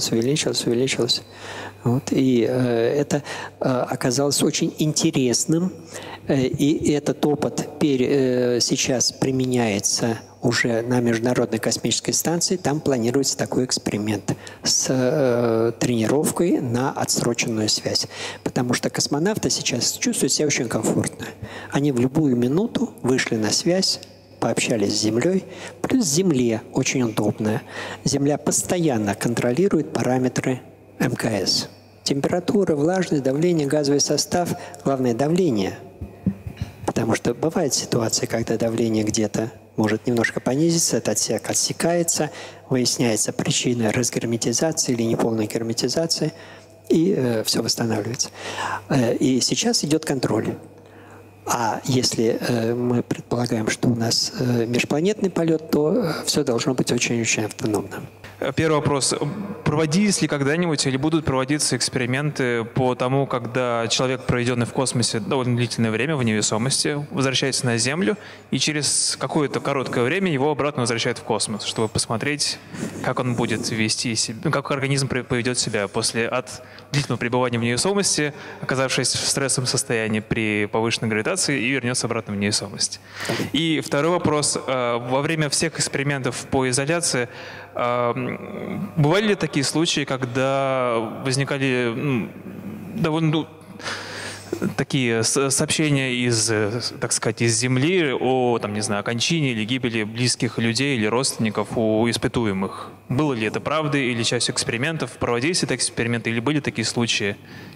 Вот. И это оказалось очень интересным. И этот опыт сейчас применяется уже на Международной космической станции. Там планируется такой эксперимент с тренировкой на отсроченную связь. Потому что космонавты сейчас чувствуют себя очень комфортно. Они в любую минуту вышли на связь, пообщались с Землей. Плюс Земле очень удобно. Земля постоянно контролирует параметры МКС. Температура, влажность, давление, газовый состав. Главное – давление. Потому что бывают ситуации, когда давление где-то может немножко понизиться, этот отсек отсекается, выясняется причина разгерметизации или неполной герметизации, и все восстанавливается. И сейчас идет контроль. А если мы предполагаем, что у нас межпланетный полет, то все должно быть очень-очень автономно.
Первый вопрос. Проводились ли когда-нибудь или будут проводиться эксперименты по тому, когда человек, проведенный в космосе довольно длительное время в невесомости, возвращается на Землю и через какое-то короткое время его обратно возвращают в космос, чтобы посмотреть, как он будет вести себя, как организм поведет себя после длительного пребывания в невесомости, оказавшись в стрессовом состоянии при повышенной гравитации, и вернется обратно в невесомость. И второй вопрос. Во время всех экспериментов по изоляции бывали ли такие случаи, когда возникали довольно такие сообщения из, так сказать, из Земли о, там, не знаю, кончине или гибели близких людей или родственников у испытуемых? Было ли это правдой или частью экспериментов? Проводились это эксперименты или были такие случаи?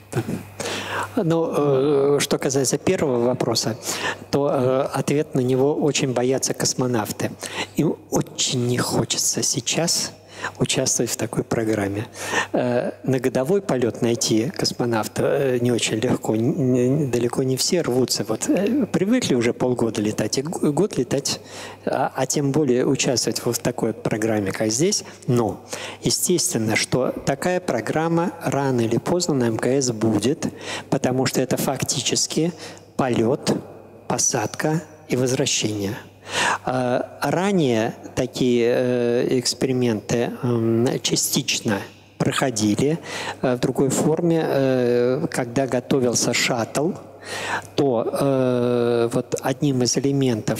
Ну, что касается первого вопроса, то ответ на него очень боятся космонавты. Им очень не хочется сейчас участвовать в такой программе. На годовой полет найти космонавта не очень легко. Далеко не все рвутся. Вот, привыкли уже полгода летать, и год летать, а тем более участвовать в такой программе, как здесь. Но, естественно, что такая программа рано или поздно на МКС будет, потому что это фактически полет, посадка и возвращение. Ранее такие эксперименты частично проходили в другой форме. Когда готовился шаттл, то вот одним из элементов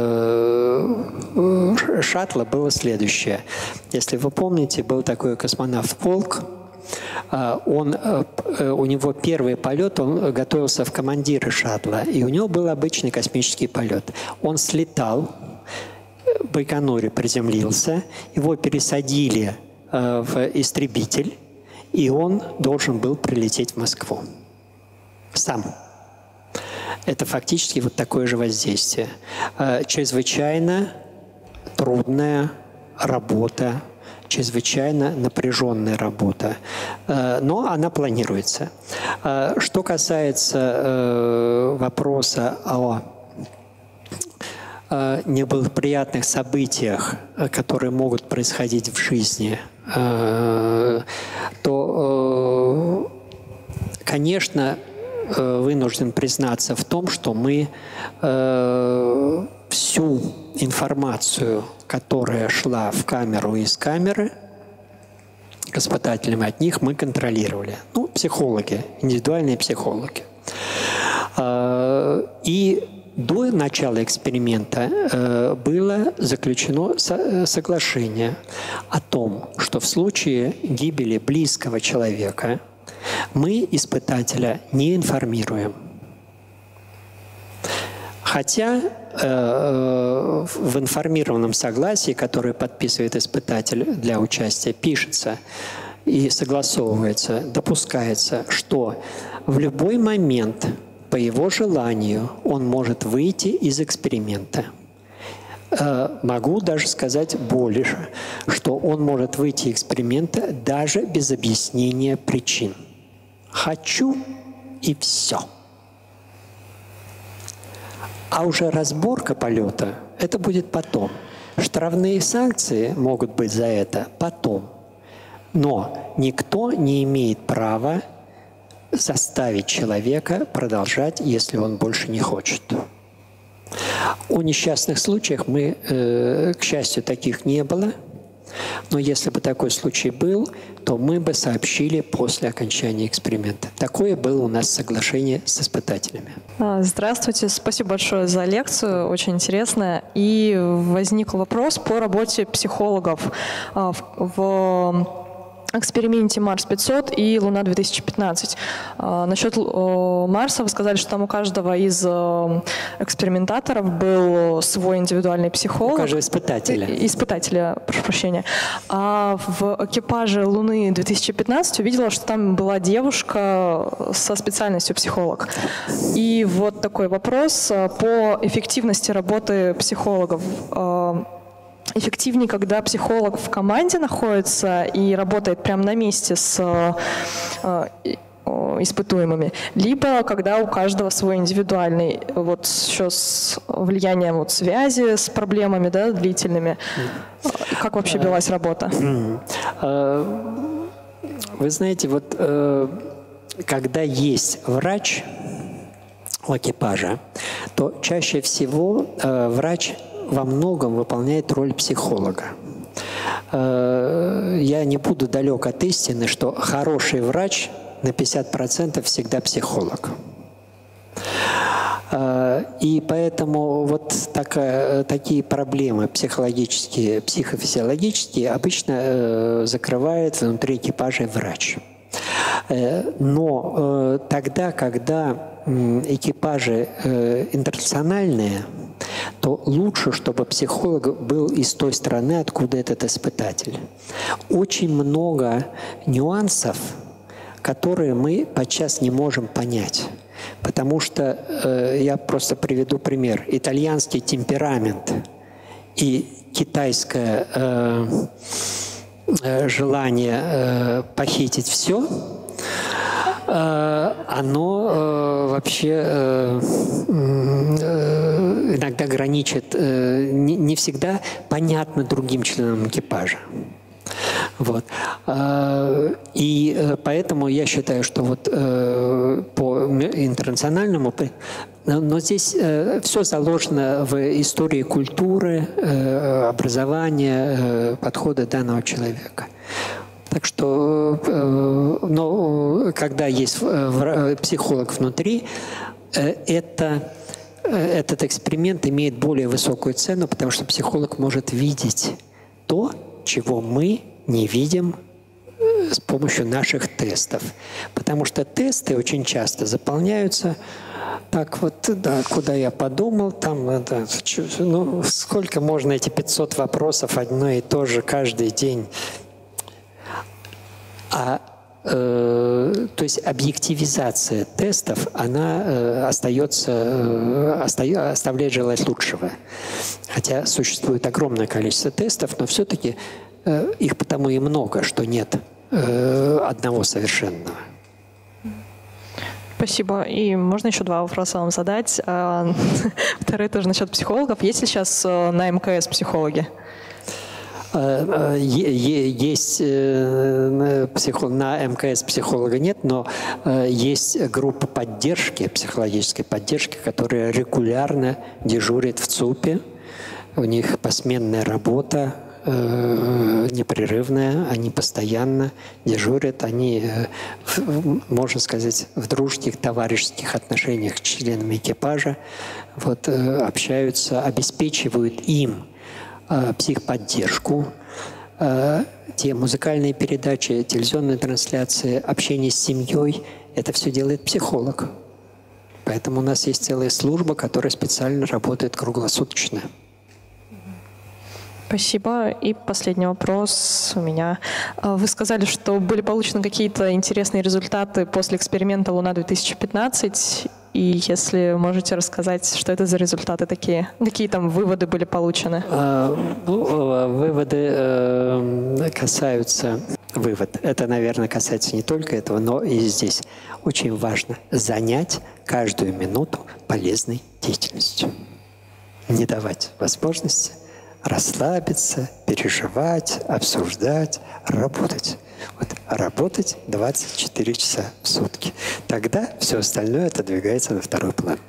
шаттла было следующее. Если вы помните, был такой космонавт-полк. У него первый полет, он готовился в командиры шаттла, и у него был обычный космический полет. Он слетал, в Байконуре приземлился, его пересадили в истребитель, и он должен был прилететь в Москву. Сам. Это фактически вот такое же воздействие. Чрезвычайно трудная работа, чрезвычайно напряженная работа, но она планируется. Что касается вопроса о неблагоприятных событиях, которые могут происходить в жизни, то, конечно, вынужден признаться в том, что мы всю информацию, которая шла в камеру и из камеры, к испытателям от них мы контролировали. Ну, психологи, индивидуальные психологи. И до начала эксперимента было заключено соглашение о том, что в случае гибели близкого человека мы испытателя не информируем. Хотя в информированном согласии, которое подписывает испытатель для участия, пишется и согласовывается, допускается, что в любой момент по его желанию он может выйти из эксперимента. Могу даже сказать больше, что он может выйти из эксперимента даже без объяснения причин. Хочу и все. А уже разборка полета – это будет потом. Штрафные санкции могут быть за это потом. Но никто не имеет права заставить человека продолжать, если он больше не хочет. О несчастных случаях к счастью, таких не было. Но если бы такой случай был, то мы бы сообщили после окончания эксперимента. Такое было у нас соглашение с испытателями.
Здравствуйте, спасибо большое за лекцию, очень интересная. И возник вопрос по работе психологов в эксперименте Марс-500 и Луна-2015. Насчет Марса вы сказали, что там у каждого из экспериментаторов был свой индивидуальный психолог.
У каждого испытателя.
Испытателя, прошу прощения. А в экипаже Луны-2015 увидела, что там была девушка со специальностью психолог. И вот такой вопрос по эффективности работы психологов. Эффективнее, когда психолог в команде находится и работает прямо на месте с испытуемыми, либо когда у каждого свой индивидуальный, вот еще с влиянием вот связи с проблемами, да, длительными. Как вообще велась работа?
Вы знаете, вот когда есть врач у экипажа, то чаще всего врач во многом выполняет роль психолога. Я не буду далек от истины, что хороший врач на 50% всегда психолог. И поэтому вот такие проблемы психологические, психофизиологические обычно закрывает внутри экипажа врач. Но тогда, когда экипажи интернациональные, то лучше, чтобы психолог был из той страны, откуда этот испытатель. Очень много нюансов, которые мы подчас не можем понять. Потому что, я просто приведу пример, итальянский темперамент и китайское желание похитить все, оно вообще иногда граничит, не всегда понятно другим членам экипажа. Вот. И поэтому я считаю, что вот по интернациональному, но здесь все заложено в истории культуры, образования, подхода данного человека. Так что, но когда есть психолог внутри, этот эксперимент имеет более высокую цену, потому что психолог может видеть то, чего мы не видим с помощью наших тестов. Потому что тесты очень часто заполняются так вот, да, куда я подумал, там, да, ну, сколько можно эти 500 вопросов одно и то же каждый день. То есть объективизация тестов, она оставляет желать лучшего. Хотя существует огромное количество тестов, но все-таки их потому и много, что нет одного совершенного.
Спасибо. И можно еще два вопроса вам задать. Второй тоже насчет психологов. Есть ли сейчас на МКС психологи?
Есть на МКС психолога нет, но есть группа поддержки, психологической поддержки, которая регулярно дежурит в ЦУПе. У них посменная работа, непрерывная, они постоянно дежурят, они, можно сказать, в дружеских, товарищеских отношениях с членами экипажа, вот, общаются, обеспечивают им психподдержку, те музыкальные передачи, телевизионные трансляции, общение с семьей, это все делает психолог. Поэтому у нас есть целая служба, которая специально работает круглосуточно.
Спасибо. И последний вопрос у меня. Вы сказали, что были получены какие-то интересные результаты после эксперимента «Луна-2015». И если можете рассказать, что это за результаты такие? Какие там выводы были получены?
Выводы касаются... Это, наверное, касается не только этого, но и здесь очень важно занять каждую минуту полезной деятельностью. Не давать возможности расслабиться, переживать, обсуждать, работать. Вот, работать 24 часа в сутки. Тогда все остальное отодвигается на второй план.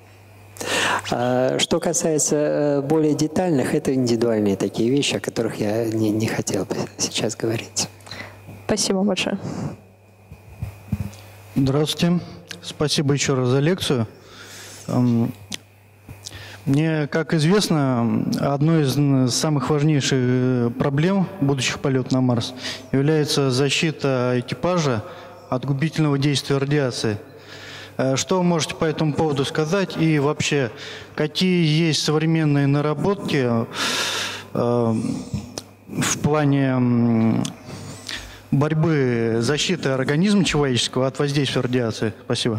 Что касается более детальных, это индивидуальные такие вещи, о которых я не хотел бы сейчас говорить.
Спасибо большое.
Здравствуйте. Спасибо еще раз за лекцию. Мне, как известно, одной из самых важнейших проблем будущих полетов на Марс является защита экипажа от губительного действия радиации. Что вы можете по этому поводу сказать? И вообще, какие есть современные наработки в плане борьбы, защиты организма человеческого от воздействия радиации? Спасибо.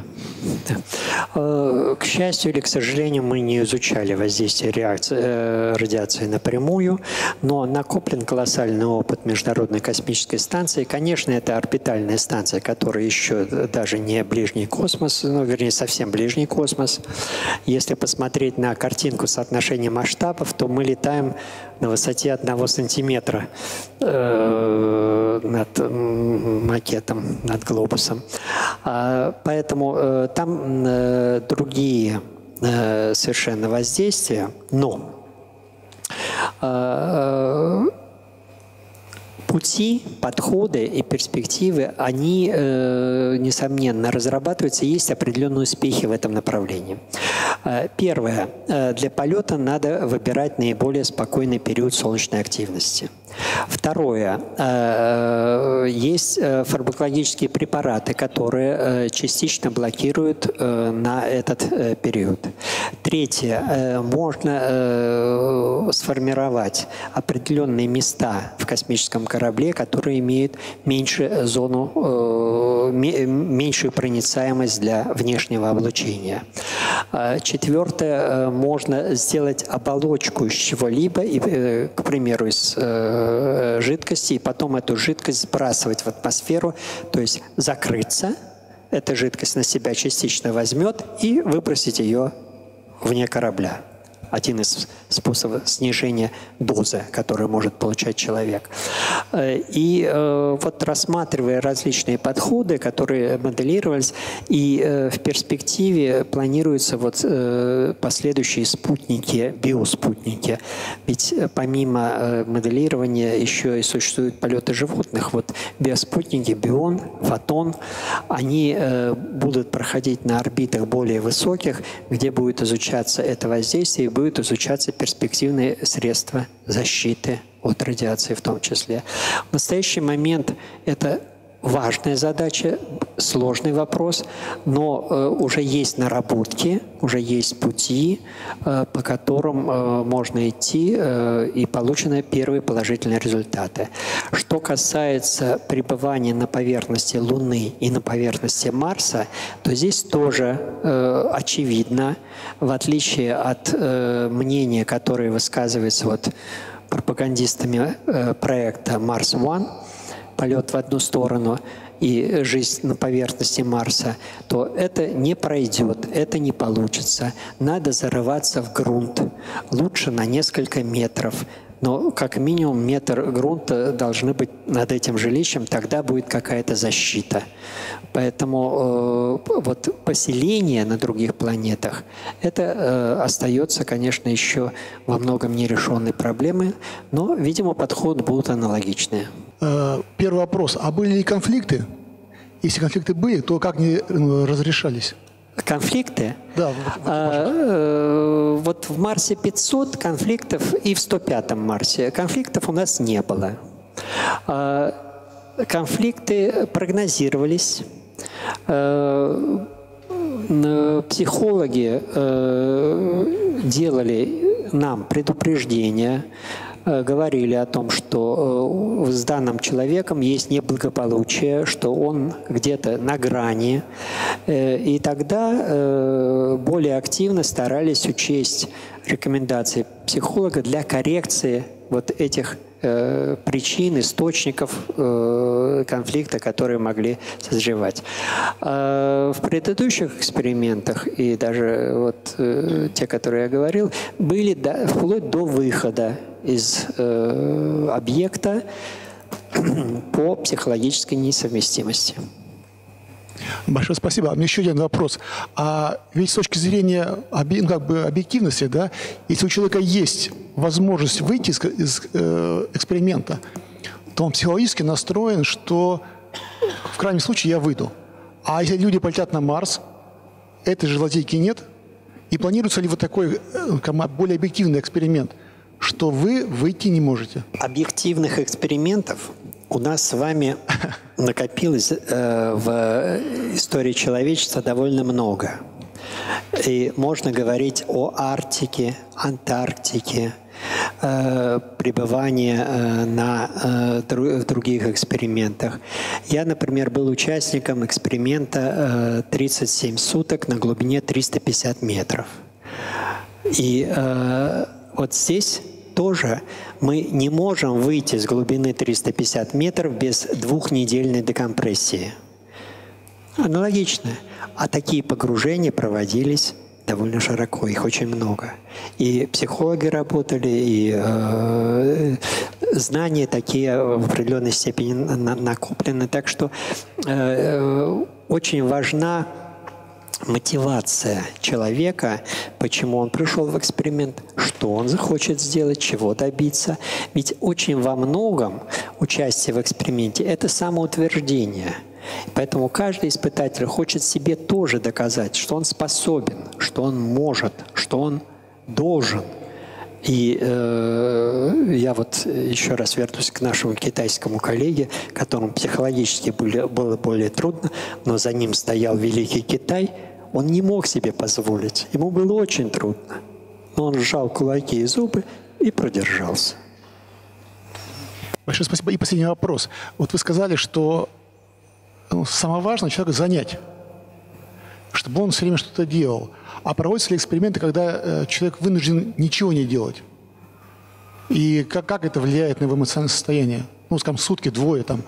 К счастью или к сожалению, мы не изучали воздействие радиации напрямую, но накоплен колоссальный опыт Международной космической станции. Конечно, это орбитальная станция, которая еще даже не ближний космос, ну, вернее, совсем ближний космос. Если посмотреть на картинку соотношения масштабов, то мы летаем на высоте 1 сантиметра над макетом, над глобусом. Поэтому там другие совершенно воздействия, но пути, подходы и перспективы, они, несомненно, разрабатываются, есть определенные успехи в этом направлении. Первое. Для полета надо выбирать наиболее спокойный период солнечной активности. Второе. Есть фармакологические препараты, которые частично блокируют на этот период. Третье. Можно сформировать определенные места в космическом корабле, которые имеют меньшую проницаемость для внешнего облучения. Четвертое. Можно сделать оболочку из чего-либо, к примеру, из жидкости, и потом эту жидкость сбрасывать в атмосферу, то есть закрыться, эта жидкость на себя частично возьмет и выбросить ее вне корабля. Один из способов снижения дозы, которую может получать человек. И вот рассматривая различные подходы, которые моделировались, и в перспективе планируются вот последующие спутники, биоспутники. Ведь помимо моделирования еще и существуют полеты животных. Вот биоспутники, Бион, Фотон, они будут проходить на орбитах более высоких, где будет изучаться это воздействие, будет изучаться перспективные средства защиты от радиации в том числе. В настоящий момент это важная задача, сложный вопрос, но уже есть наработки, уже есть пути, по которым можно идти, и получены первые положительные результаты. Что касается пребывания на поверхности Луны и на поверхности Марса, то здесь тоже очевидно, в отличие от мнения, которое высказывается вот пропагандистами проекта Марс One, полет в одну сторону и жизнь на поверхности Марса, то это не пройдет, это не получится. Надо зарываться в грунт, лучше на несколько метров. Но как минимум метр грунта должны быть над этим жилищем, тогда будет какая-то защита. Поэтому вот поселение на других планетах, это остается, конечно, еще во многом нерешенной проблемой, но, видимо, подходы будут аналогичные.
Первый вопрос. А были ли конфликты? Если конфликты были, то как они разрешались?
Конфликты?
Да.
Вот в Марсе 500 конфликтов и в 105-м Марсе конфликтов у нас не было. Конфликты прогнозировались. Психологи делали нам предупреждения, говорили о том, что с данным человеком есть неблагополучие, что он где-то на грани. И тогда более активно старались учесть рекомендации психолога для коррекции вот этих причин, источников конфликта, которые могли созревать. В предыдущих экспериментах, и даже вот те, которые я говорил, были вплоть до выхода из объекта по психологической несовместимости.
Большое спасибо. У меня еще один вопрос. А ведь с точки зрения объективности, да, если у человека есть возможность выйти из эксперимента, то он психологически настроен, что в крайнем случае я выйду. А если люди полетят на Марс, этой же лазейки нет, и планируется ли вот такой более объективный эксперимент, что вы выйти не можете?
Объективных экспериментов у нас с вами накопилось в истории человечества довольно много. И можно говорить о Арктике, Антарктике, пребывании в других экспериментах. Я, например, был участником эксперимента 37 суток на глубине 350 метров. И вот здесь тоже мы не можем выйти с глубины 350 метров без двухнедельной декомпрессии. Аналогично. А такие погружения проводились довольно широко, их очень много. И психологи работали, и знания такие в определенной степени накоплены. Так что очень важна мотивация человека, почему он пришел в эксперимент, что он захочет сделать, чего добиться. Ведь очень во многом участие в эксперименте – это самоутверждение. Поэтому каждый испытатель хочет себе тоже доказать, что он способен, что он может, что он должен. И я вот еще раз вернусь к нашему китайскому коллеге, которому психологически было более трудно, но за ним стоял великий Китай. Он не мог себе позволить. Ему было очень трудно. Но он сжал кулаки и зубы и продержался.
Большое спасибо. И последний вопрос. Вот вы сказали, что самое важное человека занять, чтобы он все время что-то делал. А проводятся ли эксперименты, когда человек вынужден ничего не делать? И как это влияет на его эмоциональное состояние? Ну, скажем, сутки, двое там.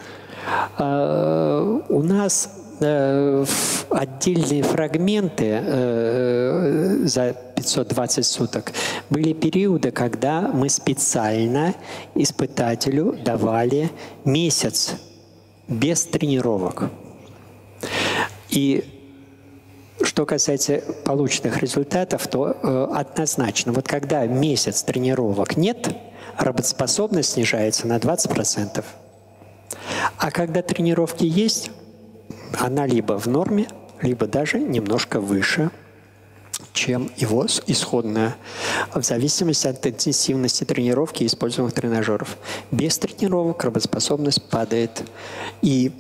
У нас отдельные фрагменты за 520 суток были периоды, когда мы специально испытателю давали месяц без тренировок. И что касается полученных результатов, то однозначно, вот когда месяц тренировок нет, работоспособность снижается на 20%. А когда тренировки есть, она либо в норме, либо даже немножко выше, чем его исходная, в зависимости от интенсивности тренировки и используемых тренажеров. Без тренировок работоспособность падает. И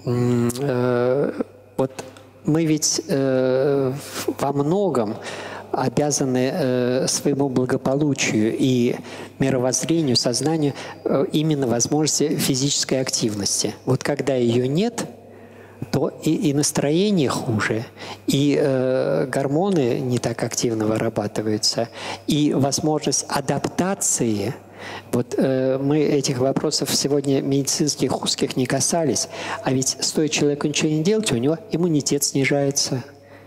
вот мы ведь во многом обязаны своему благополучию и мировоззрению, сознанию именно возможности физической активности. Вот когда ее нет, то и настроение хуже, и гормоны не так активно вырабатываются, и возможность адаптации Вот мы этих вопросов сегодня медицинских узких не касались, а ведь стоит человеку ничего не делать, у него иммунитет снижается,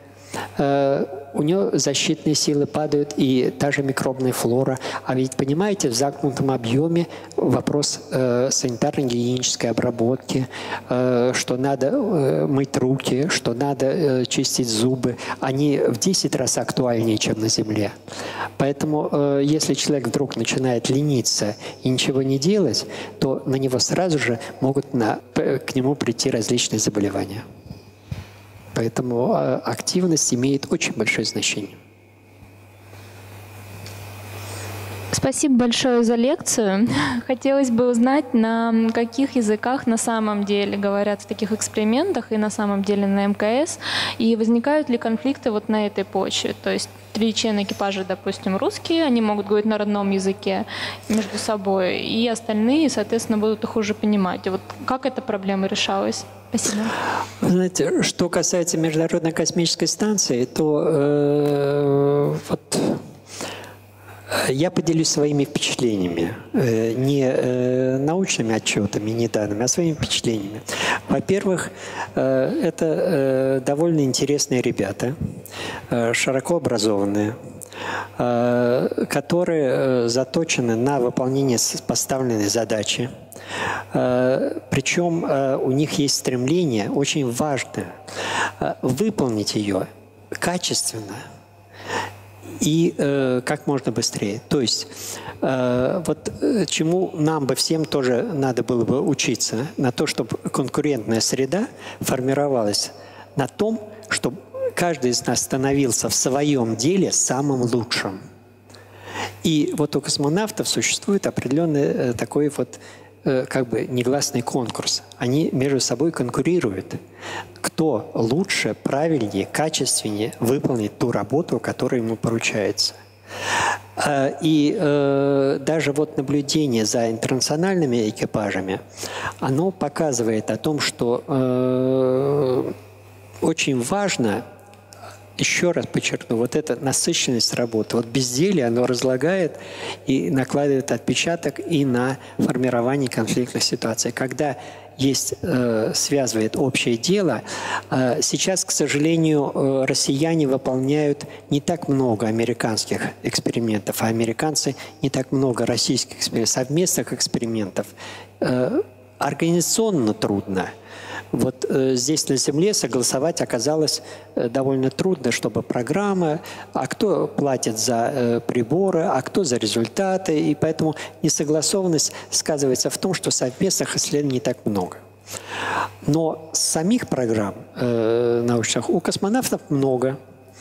у него защитные силы падают и та же микробная флора. А ведь, понимаете, в замкнутом объеме вопрос санитарно-гигиенической обработки, что надо мыть руки, что надо чистить зубы, они в 10 раз актуальнее, чем на Земле. Поэтому, если человек вдруг начинает лениться и ничего не делать, то на него сразу же могут к нему прийти различные заболевания. Поэтому активность имеет очень большое значение.
Спасибо большое за лекцию. Хотелось бы узнать, на каких языках на самом деле говорят в таких экспериментах и на самом деле на МКС, и возникают ли конфликты вот на этой почве. То есть 3 члена экипажа, допустим, русские, они могут говорить на родном языке между собой, и остальные, соответственно, будут их уже понимать. И вот как эта проблема решалась? Спасибо.
Знаете, что касается Международной космической станции, то я поделюсь своими впечатлениями, не научными отчетами, не данными, а своими впечатлениями. Во-первых, это довольно интересные ребята, широко образованные, которые заточены на выполнение поставленной задачи. Причем у них есть стремление, очень важное, выполнить ее качественно и как можно быстрее. То есть вот чему нам бы всем тоже надо было бы учиться, на то, чтобы конкурентная среда формировалась на том, чтобы каждый из нас становился в своем деле самым лучшим. И вот у космонавтов существует определенный такой вот как бы негласный конкурс. Они между собой конкурируют. Кто лучше, правильнее, качественнее выполнит ту работу, которая ему поручается. И даже вот наблюдение за интернациональными экипажами, оно показывает о том, что очень важно, еще раз подчеркну, вот эта насыщенность работы. Вот безделье, оно разлагает и накладывает отпечаток и на формирование конфликтных ситуаций. Когда есть, связывает общее дело, сейчас, к сожалению, россияне выполняют не так много американских экспериментов, а американцы не так много российских совместных экспериментов. Организационно трудно. Вот здесь на Земле согласовать оказалось довольно трудно, чтобы программа, а кто платит за приборы, а кто за результаты. И поэтому несогласованность сказывается в том, что совместных исследований не так много. Но самих программ научных у космонавтов много.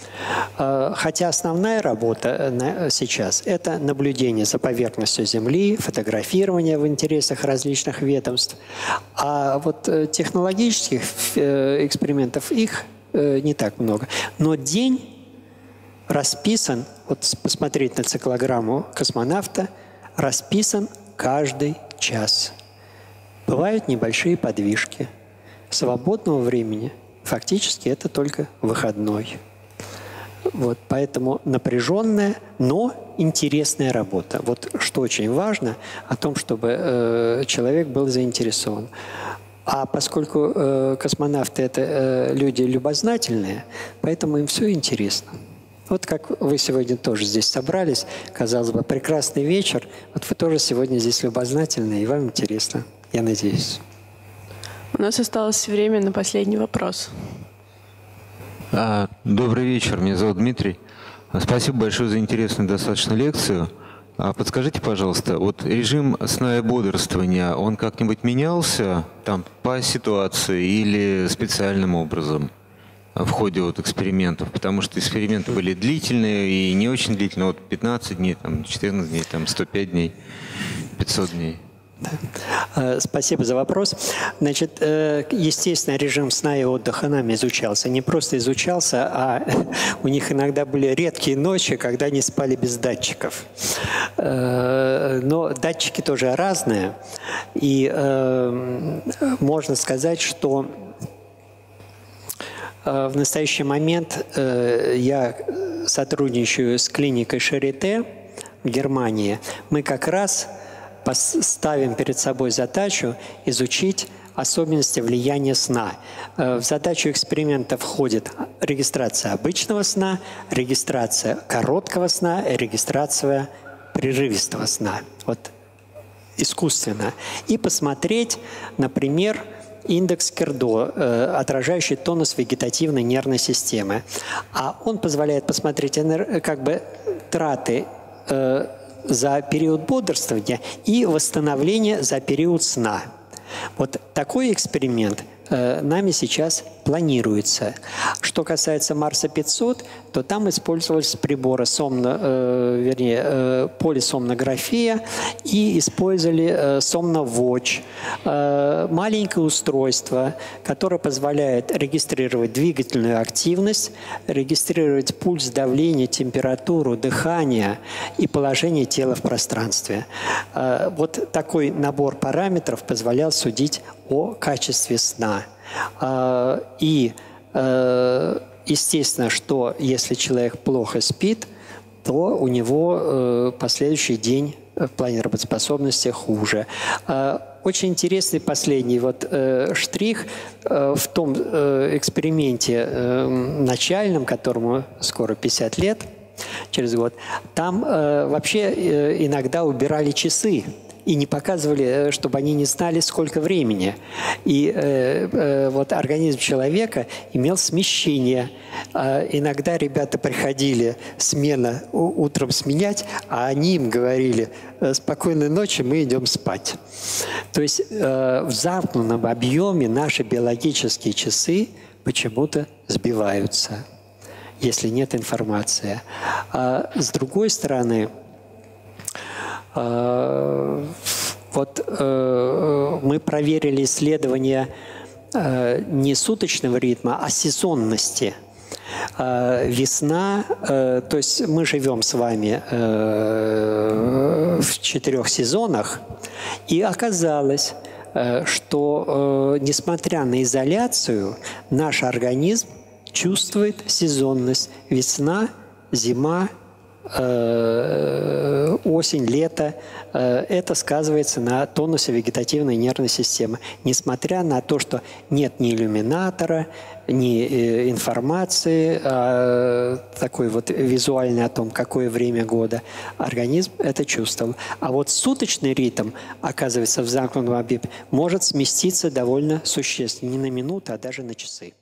Хотя основная работа сейчас – это наблюдение за поверхностью Земли, фотографирование в интересах различных ведомств. А вот технологических экспериментов их не так много. Но день расписан, вот посмотреть на циклограмму космонавта, расписан каждый час. Бывают небольшие подвижки. Свободного времени фактически это только выходной. Вот, поэтому напряженная, но интересная работа. Вот что очень важно, о том, чтобы человек был заинтересован. А поскольку космонавты – это люди любознательные, поэтому им все интересно. Вот как вы сегодня тоже здесь собрались, казалось бы, прекрасный вечер. Вот вы тоже сегодня здесь любознательные, и вам интересно, я надеюсь.
У нас осталось время на последний вопрос.
Добрый вечер, меня зовут Дмитрий. Спасибо большое за интересную достаточно лекцию. Подскажите, пожалуйста, вот режим сна и бодрствования, он как-нибудь менялся там по ситуации или специальным образом в ходе вот экспериментов? Потому что эксперименты были длительные и не очень длительные, вот 15 дней, там, 14 дней, там, 105 дней, 500 дней.
Спасибо за вопрос. Значит, естественно, режим сна и отдыха нами изучался. Не просто изучался, а у них иногда были редкие ночи, когда они спали без датчиков. Но датчики тоже разные. И можно сказать, что в настоящий момент я сотрудничаю с клиникой Шарите в Германии. Мы как раз ставим перед собой задачу изучить особенности влияния сна. В задачу эксперимента входит регистрация обычного сна, регистрация короткого сна и регистрация прерывистого сна. Вот искусственно. И посмотреть, например, индекс Кердо, отражающий тонус вегетативной нервной системы. А он позволяет посмотреть как бы траты за период бодрствования и восстановление за период сна. Вот такой эксперимент нами сейчас планируется. Что касается Марса 500, то там использовались приборы полисомнография и использовали SomnoWatch, маленькое устройство, которое позволяет регистрировать двигательную активность, регистрировать пульс, давление, температуру, дыхание и положение тела в пространстве. Вот такой набор параметров позволял судить о качестве сна. И естественно, что если человек плохо спит, то у него последующий день в плане работоспособности хуже. Очень интересный последний штрих в том эксперименте начальном, которому скоро 50 лет, через год. Там вообще иногда убирали часы и не показывали, чтобы они не знали, сколько времени. И вот организм человека имел смещение. Иногда ребята приходили смена утром сменять, а они им говорили: спокойной ночи, мы идем спать. То есть в замкнутом объеме наши биологические часы почему-то сбиваются, если нет информации. С другой стороны, мы проверили исследования не суточного ритма, а сезонности. Весна, то есть мы живем с вами в 4 сезонах, и оказалось, что несмотря на изоляцию, наш организм чувствует сезонность. Весна, зима, осень, лето. Это сказывается на тонусе вегетативной нервной системы. Несмотря на то, что нет ни иллюминатора, ни информации такой вот визуальной о том, какое время года, организм это чувствовал. А вот суточный ритм, оказывается, в замкнутом объеме может сместиться довольно существенно. Не на минуту, а даже на часы.